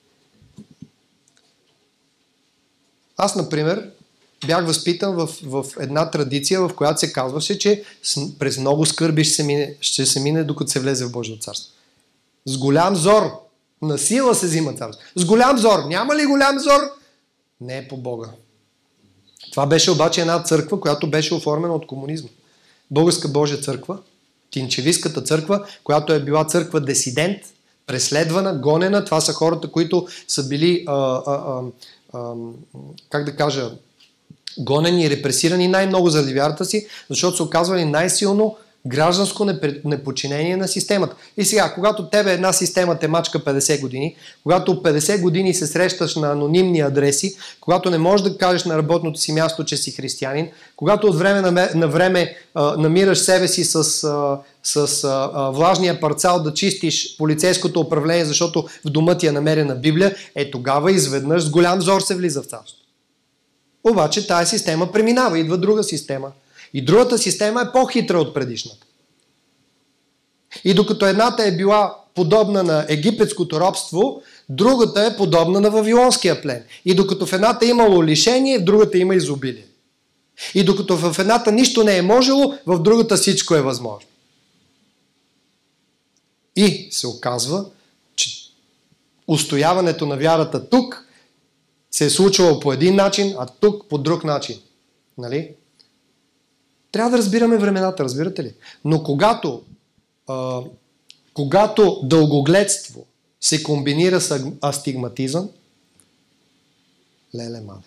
Аз, например, бях възпитан в, в една традиция, в която се казваше, че през много скърби ще се мине, ще се мине докато се влезе в Божието царство. С голям зор. На сила се взима царство. С голям зор. Няма ли голям зор? Не е по Бога. Това беше обаче една църква, която беше оформена от комунизма. Българска Божия църква, Тинчевиската църква, която е била църква дисидент, преследвана, гонена. Това са хората, които са били, а, а, а, а, как да кажа, гонени и репресирани най-много заради вярата си, защото са оказвали най-силно гражданско неподчинение на системата. И сега, когато тебе една система те мачка петдесет години, когато петдесет години се срещаш на анонимни адреси, когато не можеш да кажеш на работното си място, че си християнин, когато от време на време а, намираш себе си с, а, с а, влажния парцал да чистиш полицейското управление, защото в дома ти е намерена Библия, е тогава изведнъж с голям зор се влиза в царство. Обаче тая система преминава, идва друга система. И другата система е по-хитра от предишната. И докато едната е била подобна на египетското робство, другата е подобна на вавилонския плен. И докато в едната е имало лишение, в другата има изобилие. И докато в едната нищо не е можело, в другата всичко е възможно. И се оказва, че устояването на вярата тук се е случвало по един начин, а тук по друг начин. Нали? Трябва да разбираме времената, разбирате ли? Но когато, а, когато дългогледство се комбинира с астигматизъм, леле маде.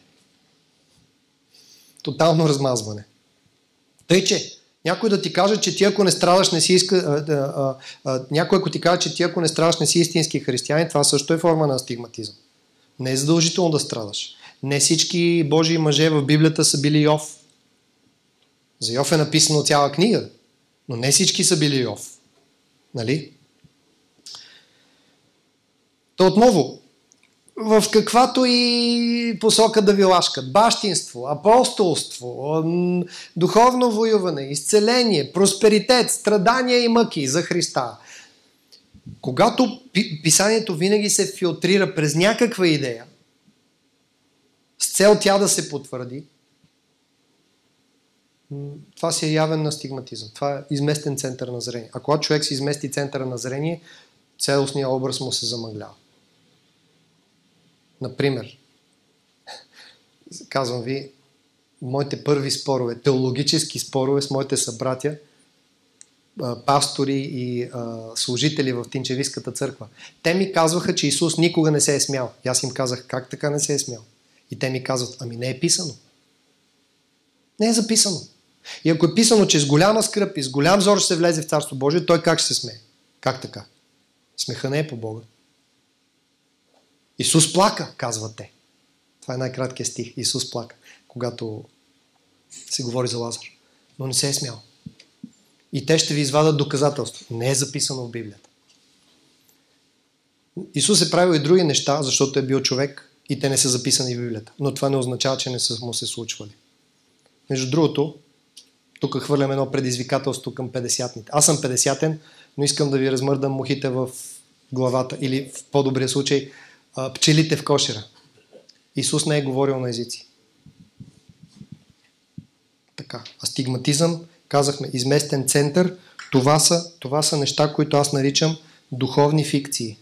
Тотално размазване. Тъй, че някой да ти каже, че ти ако не страдаш, не си иска, а, а, а, някой ако ти каже, че ти ако не страдаш, не си истински християнин, това също е форма на астигматизъм. Не е задължително да страдаш. Не всички Божии мъже в Библията са били Йов. За Йов е написано цяла книга, но не всички са били Йов. Нали? То отново, в каквато и посока да ви лашкат, бащинство, апостолство, духовно воюване, изцеление, просперитет, страдания и мъки за Христа, когато писанието винаги се филтрира през някаква идея, с цел тя да се потвърди, това си е явен астигматизъм. Това е изместен център на зрение. А когато човек си измести центъра на зрение, цялостният образ му се замъглява. Например, казвам ви, моите първи спорове, теологически спорове с моите събратя, пастори и а, служители в Тинчевиската църква. Те ми казваха, че Исус никога не се е смял. И аз им казах, как така не се е смял? И те ми казват, ами не е писано. Не е записано. И ако е писано, че с голяма скръб и с голям зор ще се влезе в Царство Божие, той как ще се смее? Как така? Смеха не е по Бога. Исус плака, казват те. Това е най-краткият стих. Исус плака, когато се говори за Лазар. Но не се е смял. И те ще ви извадат доказателство. Не е записано в Библията. Исус е правил и други неща, защото е бил човек и те не са записани в Библията. Но това не означава, че не са му се случвали. Между другото, тук хвърлям едно предизвикателство към петдесятните. Аз съм петдесятен, но искам да ви размърдам мухите в главата или в по-добрия случай пчелите в кошера. Исус не е говорил на езици. Така. Астигматизъм, казахме, изместен център, това са, това са неща, които аз наричам духовни фикции.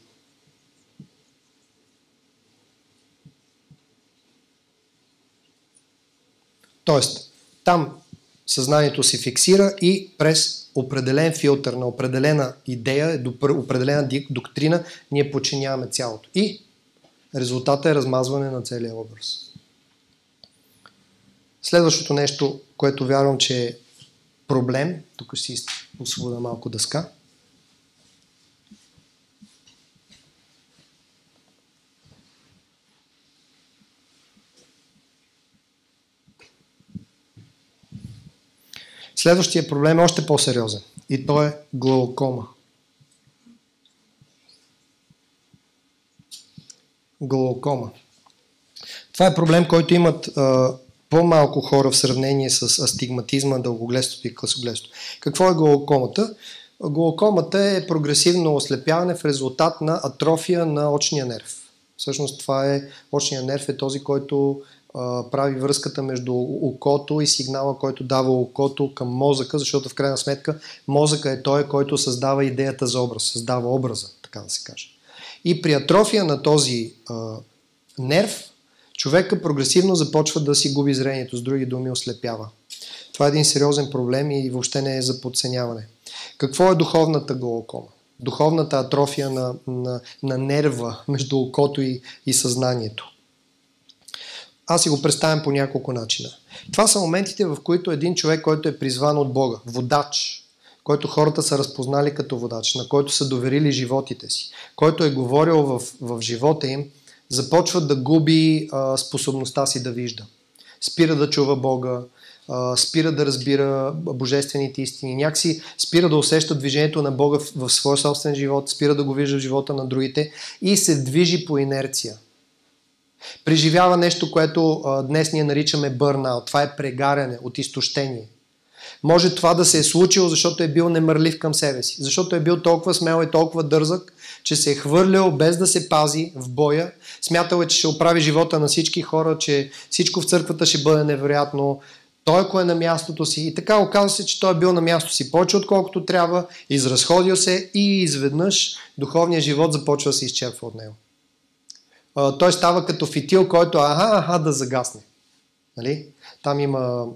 Тоест, там съзнанието се фиксира и през определен филтър на определена идея, определена доктрина, ние подчиняваме цялото. И резултатът е размазване на целия образ. Следващото нещо, което вярвам, че е проблем, тук ще си освобода малко дъска. Следващия проблем е още по-сериозен. И то е глаукома. Глаукома. Това е проблем, който имат а, по-малко хора в сравнение с астигматизма, дългогледството и късогледството. Какво е глаукомата? Глаукомата е прогресивно ослепяване в резултат на атрофия на очния нерв. Всъщност това е, очния нерв е този, който а, прави връзката между окото и сигнала, който дава окото към мозъка, защото в крайна сметка мозъка е той, който създава идеята за образ, създава образа, така да се каже. И при атрофия на този а, нерв, човека прогресивно започва да си губи зрението, с други думи ослепява. Това е един сериозен проблем и въобще не е за подценяване. Какво е духовната глаукома? духовната атрофия на, на, на нерва между окото и, и съзнанието. Аз си го представям по няколко начина. Това са моментите, в които един човек, който е призван от Бога, водач, който хората са разпознали като водач, на който са доверили животите си, който е говорил в, в живота им, започва да губи а, способността си да вижда. Спира да чува Бога, а, спира да разбира божествените истини, някакси спира да усеща движението на Бога в, в своя собствен живот, спира да го вижда в живота на другите и се движи по инерция. Преживява нещо, което а, днес ние наричаме бърнаут. Това е прегаряне от изтощение. Може това да се е случило, защото е бил немърлив към себе си, защото е бил толкова смел и толкова дързък, че се е хвърлял без да се пази в боя, смятал е, че ще оправи живота на всички хора, че всичко в църквата ще бъде невероятно, той ако е на мястото си. И така оказва се, че той е бил на мястото си повече отколкото трябва, изразходил се и изведнъж духовният живот започва да се изчерпва от него. Той става като фитил, който аха, аха да загасне. Нали? Там има,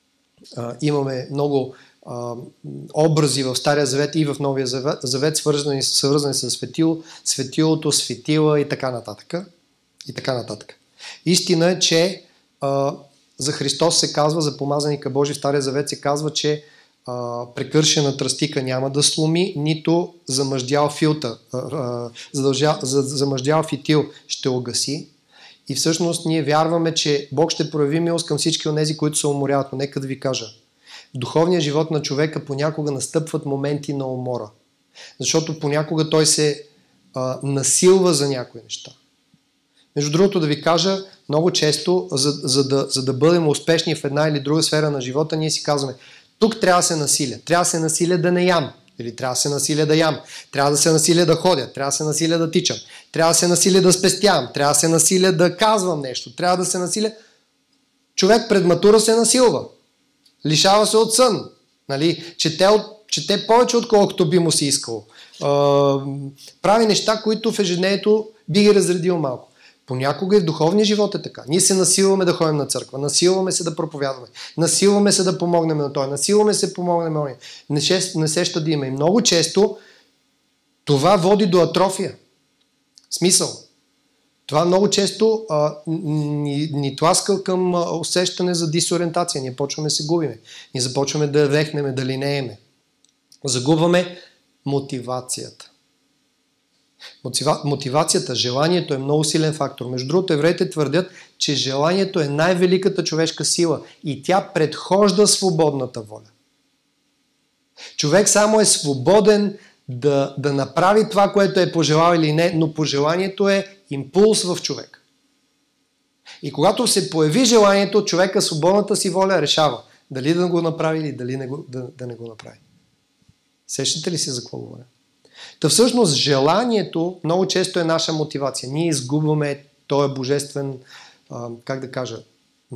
а, имаме много а, образи в Стария Завет и в Новия Завет, завет свързани, свързани с светил, светилото, светила и така нататък. И така нататък. Истина е, че а, за Христос се казва, за помазаника Божий в Стария Завет се казва, че а, прекършена тръстика няма да сломи, нито замъждял филта, а, а, задължа, за, замъждял фитил ще огаси. И всъщност ние вярваме, че Бог ще прояви милост към всички от тези, които се уморяват. Но нека да ви кажа, в духовния живот на човека понякога настъпват моменти на умора. Защото понякога той се а, насилва за някои неща. Между другото да ви кажа, много често, за, за, да, за да бъдем успешни в една или друга сфера на живота, ние си казваме, тук трябва да се насиля. Трябва да се насиля да не ям. Или трябва да се насиля да ям. Трябва да се насиля да ходя. Трябва да се насиля да тичам. Трябва да се насиля да спестявам. Трябва да се насиля да казвам нещо. Трябва да се насиля... Човек пред матура се насилва. Лишава се от сън. Нали? Чете, от... Чете повече отколкото би му си искал. А, прави неща, които в ежедневието би ги разредил малко. Понякога и в духовния живот е така. Ние се насилваме да ходим на църква, насилваме се да проповядваме, насилваме се да помогнем на той, насилваме се да помогнем на той. Не, не сеща да има. И много често това води до атрофия. Смисъл. Това много често а, ни, ни тласка към а, усещане за дисориентация. Ние почваме да се губиме. Ние започваме да вехнеме, да линееме. Загубваме мотивацията. Мотивацията, желанието е много силен фактор. Между другото, евреите твърдят, че желанието е най-великата човешка сила и тя предхожда свободната воля. Човек само е свободен да, да направи това, което е пожелал или не, но пожеланието е импулс в човек. И когато се появи желанието, човека свободната си воля решава дали да го направи или дали не го, да, да не го направи. Сещате ли се за какво говоря? Та всъщност желанието много често е наша мотивация. Ние изгубваме този божествен, а, как да кажа, м-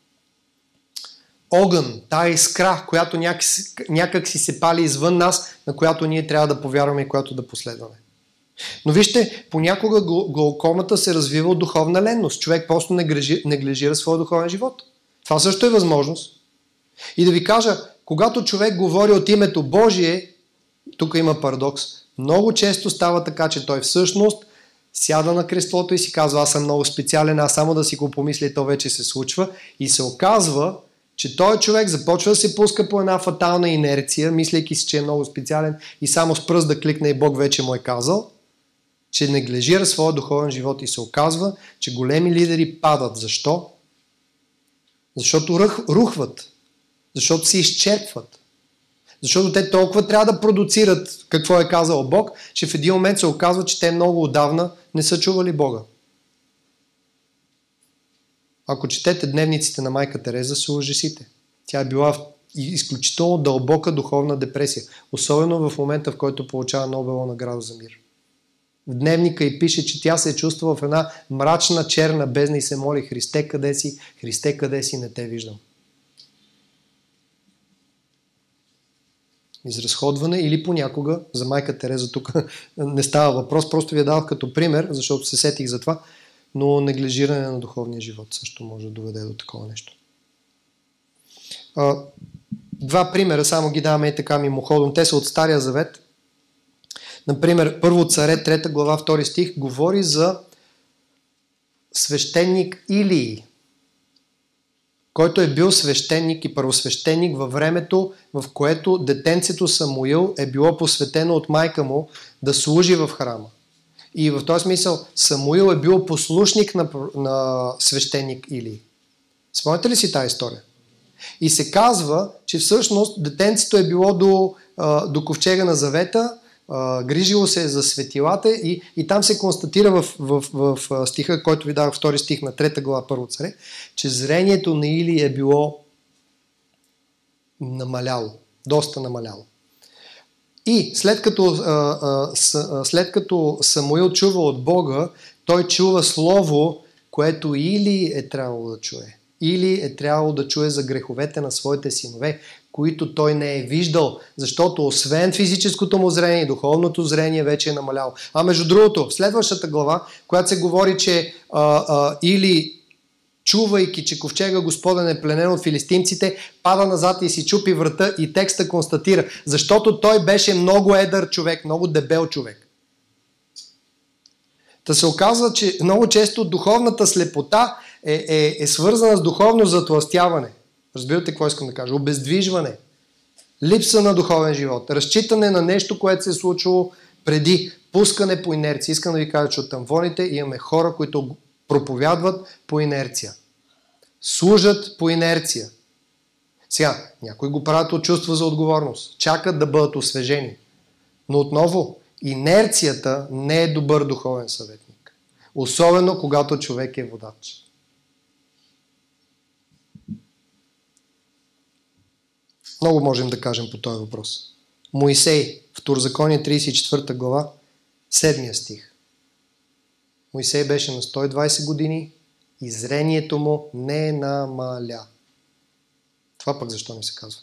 огън, тая искра, която някак, някак си се пали извън нас, на която ние трябва да повярваме и която да последваме. Но вижте, понякога глаукомата се развива от духовна ленност. Човек просто неглижира своя духовен живот. Това също е възможност. И да ви кажа, когато човек говори от името Божие, тук има парадокс, много често става така, че той всъщност сяда на креслото и си казва, аз съм много специален, аз само да си го помисля и то вече се случва. И се оказва, че той човек започва да се пуска по една фатална инерция, мислейки си, че е много специален и само с пръст да кликне и Бог вече му е казал, че неглижира своя духовен живот и се оказва, че големи лидери падат. Защо? Защото рухват. Защото се изчерпват. Защото те толкова трябва да продуцират какво е казал Бог, че в един момент се оказва, че те много отдавна не са чували Бога. Ако четете дневниците на майка Тереза, се ужасите. Тя е била в изключително дълбока духовна депресия. Особено в момента, в който получава Нобелова награда за мир. В дневника й пише, че тя се е чувствала в една мрачна, черна бездна и се моли: Христе, къде си? Христе, къде си? Не те виждам. Изразходване или понякога, за майка Тереза тук не става въпрос, просто ви я дадох като пример, защото се сетих за това, но неглижиране на духовния живот също може да доведе до такова нещо. Два примера, само ги даваме и така мимоходом. Те са от Стария Завет. Например, първо Царе, трета глава, втори стих, говори за свещеник Илий, който е бил свещеник и първосвещеник във времето, в което детенцето Самуил е било посветено от майка му да служи в храма. И в този смисъл Самуил е бил послушник на, на свещеник Илий. Спомняте ли си тази история? И се казва, че всъщност детенцето е било до, до ковчега на завета, грижило се за светилата и, и там се констатира в, в, в, в стиха, който ви дадох втори стих на трета глава първо Царе, че зрението на Илий е било намаляло, доста намаляло. И след като, а, а, след като Самуил чува от Бога, той чува слово, което Илий е трябвало да чуе. Или е трябвало да чуе за греховете на своите синове, които той не е виждал, защото освен физическото му зрение, духовното зрение вече е намаляло. А между другото, в следващата глава, която се говори, че а, а, Или, чувайки, че ковчега Господен е пленен от филистимците, пада назад и си чупи врата и текста констатира, защото той беше много едър човек, много дебел човек. Та се оказва, че много често духовната слепота е, е, е свързана с духовно затлъстяване. Разбирате какво искам да кажа? Обездвижване, липса на духовен живот, разчитане на нещо, което се е случило преди, пускане по инерция. Искам да ви кажа, че от тамвоните имаме хора, които проповядват по инерция. Служат по инерция. Сега, някои го правят от чувство за отговорност. Чакат да бъдат освежени. Но отново, инерцията не е добър духовен съветник. Особено когато човек е водач. Много можем да кажем по този въпрос. Моисей, Второзаконие тридесет и четвърта глава, седмия стих. Моисей беше на сто и двадесет години и зрението му не намаля. Това пък защо не се казва?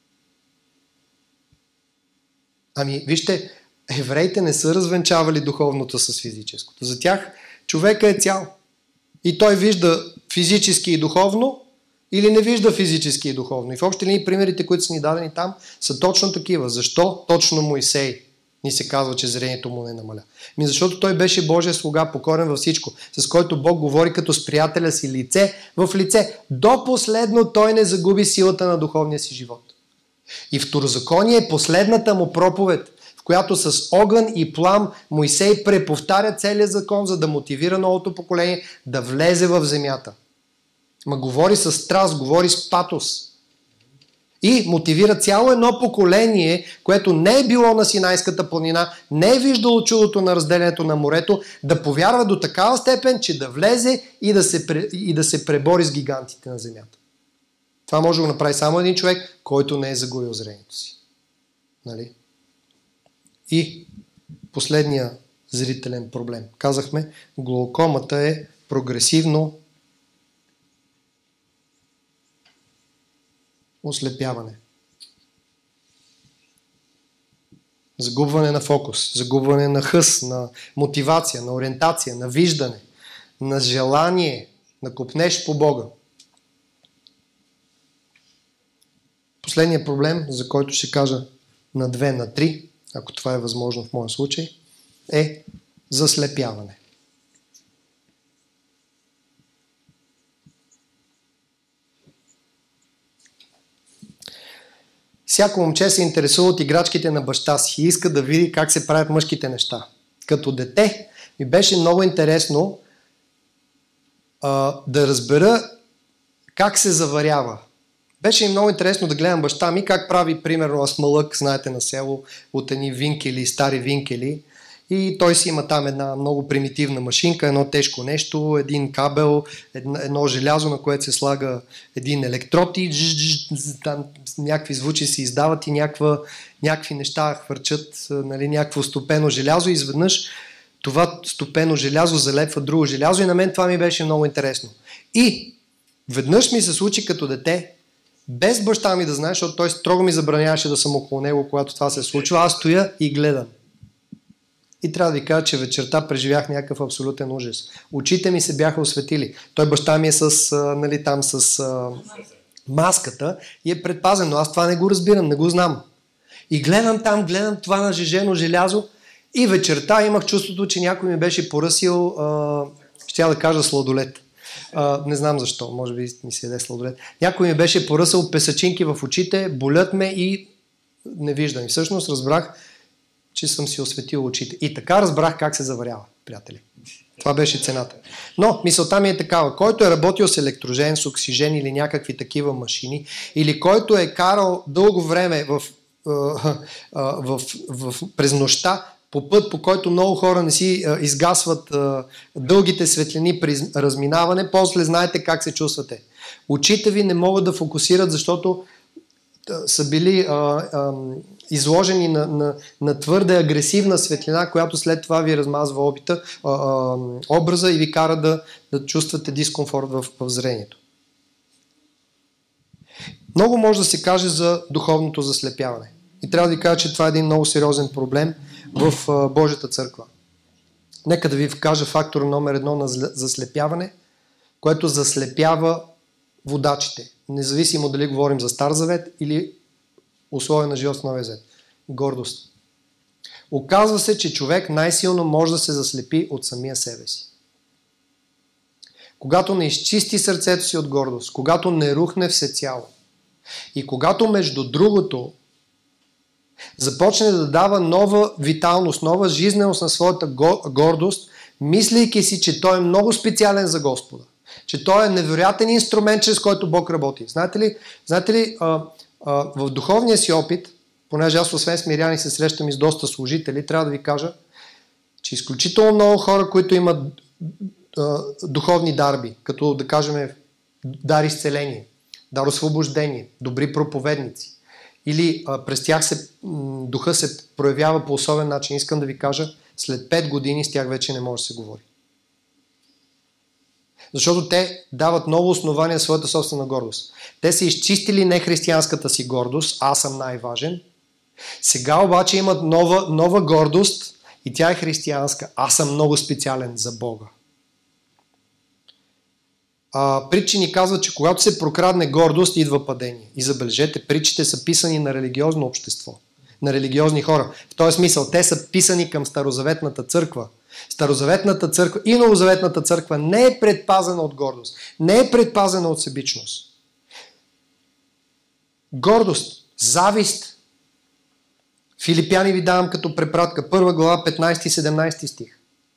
Ами, вижте, евреите не са развенчавали духовното с физическото. За тях човека е цял. И той вижда физически и духовно, или не вижда физически и духовно. И в общи линии примерите, които са ни дадени там, са точно такива. Защо точно Моисей ни се казва, че зрението му не намаля? Ми защото той беше Божия слуга, покорен във всичко, с който Бог говори като с приятеля си лице в лице. До последно той не загуби силата на духовния си живот. И Второзаконие е последната му проповед, в която с огън и плам Моисей преповтаря целият закон, за да мотивира новото поколение да влезе в земята. Ма говори с страст, говори с патос. И мотивира цяло едно поколение, което не е било на Синайската планина, не е виждало чудото на разделянето на морето, да повярва до такава степен, че да влезе и да се, и да се пребори с гигантите на земята. Това може да го направи само един човек, който не е загубил зрението си. Нали? И последния зрителен проблем. Казахме, глаукомата е прогресивно ослепяване. Загубване на фокус, загубване на хъс, на мотивация, на ориентация, на виждане, на желание да копнеш по Бога. Последният проблем, за който ще кажа на две, на три, ако това е възможно в моя случай, е заслепяване. Всяко момче се интересува от играчките на баща си и иска да види как се правят мъжките неща. Като дете ми беше много интересно а, да разбера как се заварява. Беше ми много интересно да гледам баща ми как прави, примерно, асмалък, знаете, на село, от едни винкели, стари винкели. И той си има там една много примитивна машинка, едно тежко нещо, един кабел, едно, едно желязо, на което се слага един електрод и там някакви звучи се издават и някаква, някакви неща хвърчат, нали, някакво стопено желязо и изведнъж това стопено желязо залепва друго желязо и на мен това ми беше много интересно. И веднъж ми се случи като дете, без баща ми да знае, защото той строго ми забраняваше да съм около него, когато това се случва, аз стоя и гледам. И трябва да ви кажа, че вечерта преживях някакъв абсолютен ужас. Очите ми се бяха осветили. Той баща ми е с, нали, там с а, маската и е предпазен, но аз това не го разбирам, не го знам. И гледам там, гледам това нажежено желязо И вечерта имах чувството, че някой ми беше поръсил, а, ще да кажа сладолет. А, не знам защо, може би ми се яде сладолет. Някой ми беше поръсал песачинки в очите, болят ме и не виждам. И всъщност разбрах, че съм си осветил очите. И така разбрах как се заварява, приятели. Това беше цената. Но мисълта ми е такава. Който е работил с електрожен, с оксижен или някакви такива машини, или който е карал дълго време в, в, в, в, в, през нощта, по път, по който много хора не си а, изгасват а, дългите светлини при разминаване, после знаете как се чувствате. Очите ви не могат да фокусират, защото а, са били а, а, изложени на, на, на твърде агресивна светлина, която след това ви размазва обита, а, а, образа и ви кара да, да чувствате дискомфорт в, в зрението. Много може да се каже за духовното заслепяване. И трябва да ви кажа, че това е един много сериозен проблем в а, Божията църква. Нека да ви кажа фактор номер едно на заслепяване, което заслепява водачите. Независимо дали говорим за Стар Завет или условия на живот в Новия Завет. Гордост. Оказва се, че човек най-силно може да се заслепи от самия себе си. Когато не изчисти сърцето си от гордост, когато не рухне всецяло и когато между другото започне да дава нова виталност, нова жизненост на своята гордост, мислейки си, че той е много специален за Господа. Че той е невероятен инструмент, чрез който Бог работи. Знаете ли, знаете ли а, а, в духовния си опит, понеже аз освен смиряни се срещам и с доста служители, трябва да ви кажа, че изключително много хора, които имат а, духовни дарби, като да кажем дар изцеление, дар освобождение, добри проповедници, или а, през тях се, м, духа се проявява по особен начин. Искам да ви кажа, след пет години с тях вече не може да се говори. Защото те дават ново основание на своята собствена гордост. Те са изчистили нехристиянската си гордост, аз съм най-важен. Сега обаче имат нова, нова гордост и тя е християнска. Аз съм много специален за Бога. А, притчи ни казват, че когато се прокрадне гордост, идва падение. И забележете, притчите са писани на религиозно общество, на религиозни хора. В този смисъл, те са писани към Старозаветната църква. Старозаветната църква и Новозаветната църква не е предпазена от гордост, не е предпазена от себичност. Гордост, завист. Филипяни ви давам като препратка, първа глава, петнайсети и седемнайсети стих.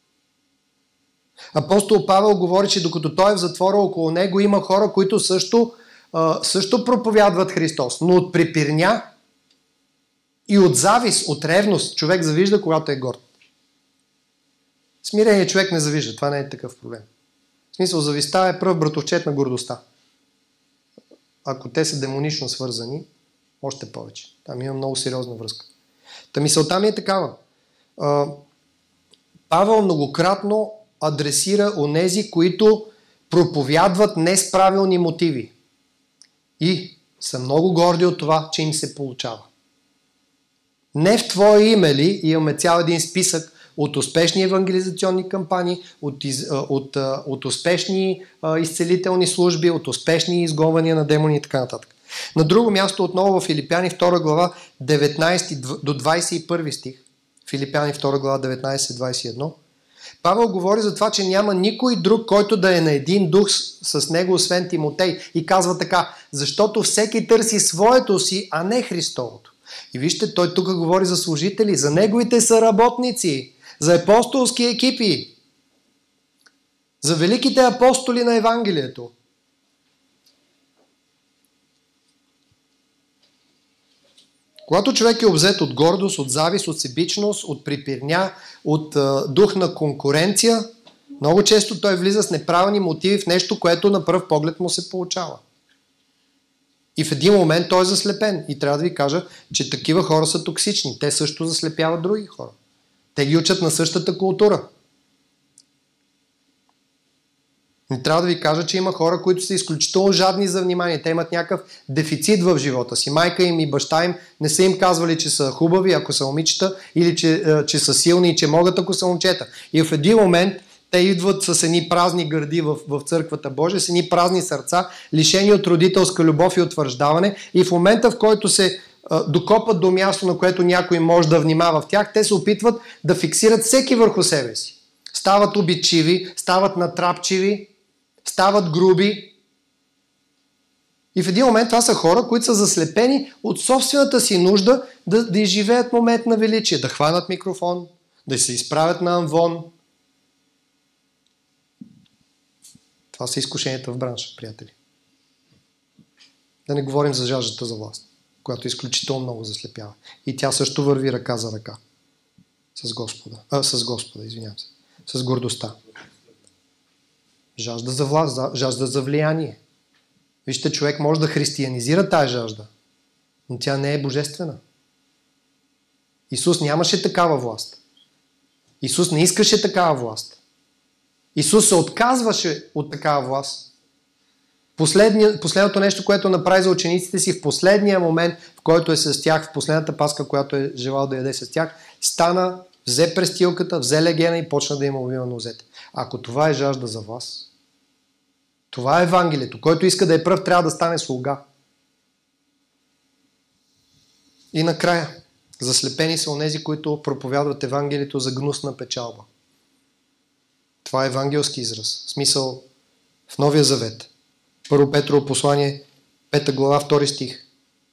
Апостол Павел говори, че докато той е в затвора, около него има хора, които също, също проповядват Христос, но от препирня и от завист, от ревност човек завижда, когато е горд. Смиреният човек не завижда, това не е такъв проблем. В смисъл, завистта е пръв братовчет на гордостта. Ако те са демонично свързани, още повече. Там има много сериозна връзка. Та мисълта ми е такава. Павел многократно адресира онези, които проповядват не с правилни мотиви и са много горди от това, че им се получава. Не в твое име ли, имаме цял един списък от успешни евангелизационни кампании, от, из, от, от, от успешни а, изцелителни служби, от успешни изгонвания на демони и така нататък. На друго място, отново в Филипяни втора глава, деветнайсети до двайсет и първи стих, Филипяни втора глава, деветнайсет до двайсет и едно, Павел говори за това, че няма никой друг, който да е на един дух с, с него, освен Тимотей. И казва така, защото всеки търси своето си, а не Христовото. И вижте, той тук говори за служители, за неговите съработници, за апостолски екипи, за великите апостоли на Евангелието. Когато човек е обзет от гордост, от завист, от себичност, от припирня, от а, дух на конкуренция, много често той влиза с неправилни мотиви в нещо, което на пръв поглед му се получава. И в един момент той е заслепен. И трябва да ви кажа, че такива хора са токсични. Те също заслепяват други хора. Те ги учат на същата култура. И трябва да ви кажа, че има хора, които са изключително жадни за внимание. Те имат някакъв дефицит в живота си. Майка им и баща им не са им казвали, че са хубави, ако са момичета, или че, че са силни и че могат, ако са момчета. И в един момент те идват с едни празни гърди в, в църквата Божия, с едни празни сърца, лишени от родителска любов и утвърждаване. И в момента, в който се докопат до място, на което някой може да внимава в тях, те се опитват да фиксират всеки върху себе си. Стават обидчиви, стават натрапчиви, стават груби. И в един момент това са хора, които са заслепени от собствената си нужда да, да изживеят момент на величие, да хванат микрофон, да се изправят на амвон. Това са изкушенията в бранша, приятели. Да не говорим за жаждата за власт, която изключително много заслепява. И тя също върви ръка за ръка с Господа. А, с Господа, извинявам се. С гордостта. Жажда за власт, жажда за влияние. Вижте, човек може да християнизира тая жажда, но тя не е божествена. Исус нямаше такава власт. Исус не искаше такава власт. Исус се отказваше от такава власт. Последния, последното нещо, което направи за учениците си в последния момент, в който е с тях, в последната паска, която е желал да яде с тях, стана, взе престилката, взе легена и почна да им убива нозете. Ако това е жажда за вас, това е Евангелието. Който иска да е пръв, трябва да стане слуга. И накрая, заслепени са онези, които проповядват Евангелието за гнусна печалба. Това е евангелски израз. В смисъл в Новия Завет. Първо Петрово послание, пета глава, втори стих.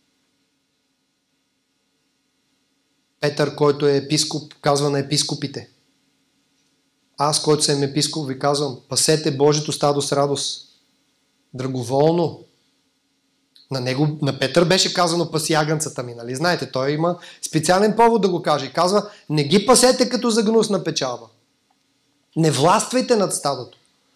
Петър, който е епископ, казва на епископите: аз, който съм епископ, ви казвам, пасете Божието стадо с радост. Драговолно. На него, на Петър беше казано паси агънцата ми, нали? Знаете, той има специален повод да го каже. И казва, не ги пасете като за гнусна печалба. Не властвайте над стадото.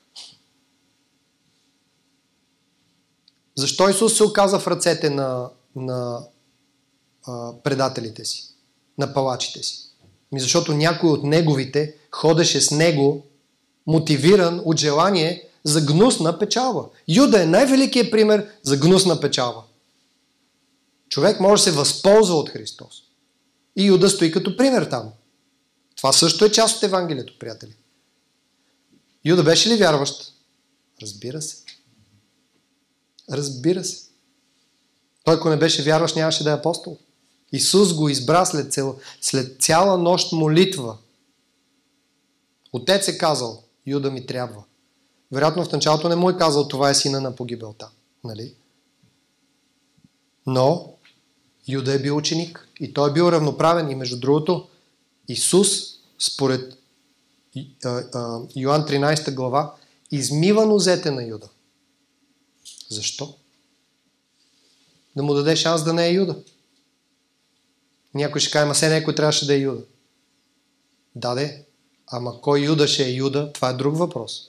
Защо Исус се оказа в ръцете на, на а, предателите си, на палачите си? Ми защото някой от неговите ходеше с него, мотивиран от желание за гнусна печалба. Юда е най-великият пример за гнусна печалба. Човек може да се възползва от Христос. И Юда стои като пример там. Това също е част от Евангелието, приятели. Юда беше ли вярващ? Разбира се. Разбира се. Той, ако не беше вярващ, нямаше да е апостол. Исус го избра след, цел, след цяла нощ молитва. Отец е казал, Юда ми трябва. Вероятно в началото не му е казал, това е сина на погибелта. Нали? Но Юда е бил ученик и той е бил равноправен. И между другото, Исус, според Йоан тринадесета глава, измива нозете на Юда. Защо? Да му даде шанс да не е Юда. Някой ще каже, ма се някой трябваше да е Юда. Даде, ама кой Юда ще е Юда, това е друг въпрос.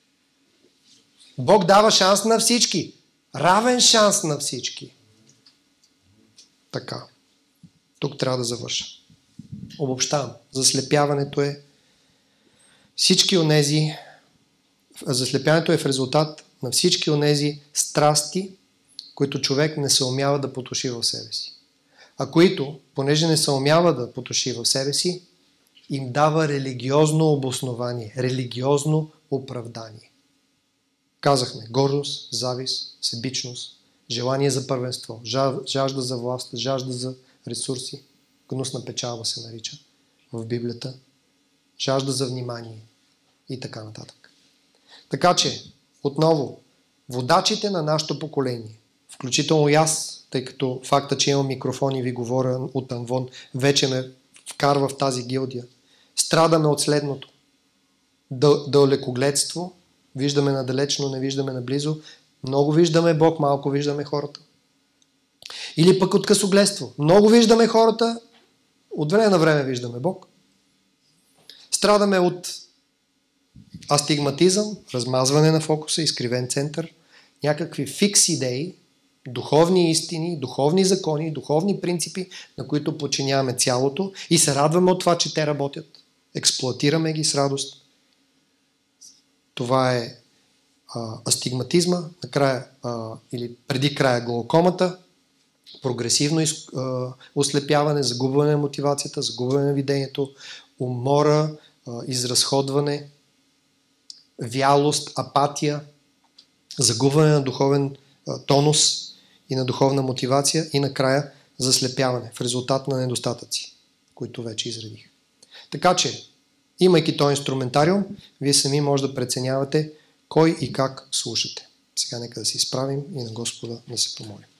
Бог дава шанс на всички. Равен шанс на всички. Така. Тук трябва да завърша. Обобщавам. Заслепяването е всички онези заслепяването е в резултат на всички онези страсти, които човек не се умява да потуши в себе си. А които, понеже не се умява да потуши в себе си, им дава религиозно обоснование, религиозно оправдание. Казахме гордост, завист, себичност, желание за първенство, жажда за власт, жажда за ресурси, гнусна печалба се нарича в Библията, жажда за внимание и така нататък. Така че, отново, водачите на нашето поколение, включително и аз, тъй като факта, че имам микрофон и ви говоря от амвон, вече ме вкарва в тази гилдия, страдаме от следното. Далекогледство, виждаме надалечно, не виждаме наблизо, много виждаме Бог, малко виждаме хората. Или пък от късогледство. Много виждаме хората, от време на време виждаме Бог. Страдаме от астигматизъм, размазване на фокуса, изкривен център, някакви фикс идеи, духовни истини, духовни закони, духовни принципи, на които подчиняваме цялото и се радваме от това, че те работят. Експлоатираме ги с радост. Това е а, астигматизма, накрая, а, или преди края глаукомата, прогресивно из, а, ослепяване, загубване на мотивацията, загубване на видението, умора, а, изразходване, вялост, апатия, загубване на духовен а, тонус и на духовна мотивация и накрая заслепяване в резултат на недостатъци, които вече изредих. Така че, имайки този инструментариум, вие сами може да преценявате кой и как слушате. Сега нека да се изправим и на Господа да се помолим.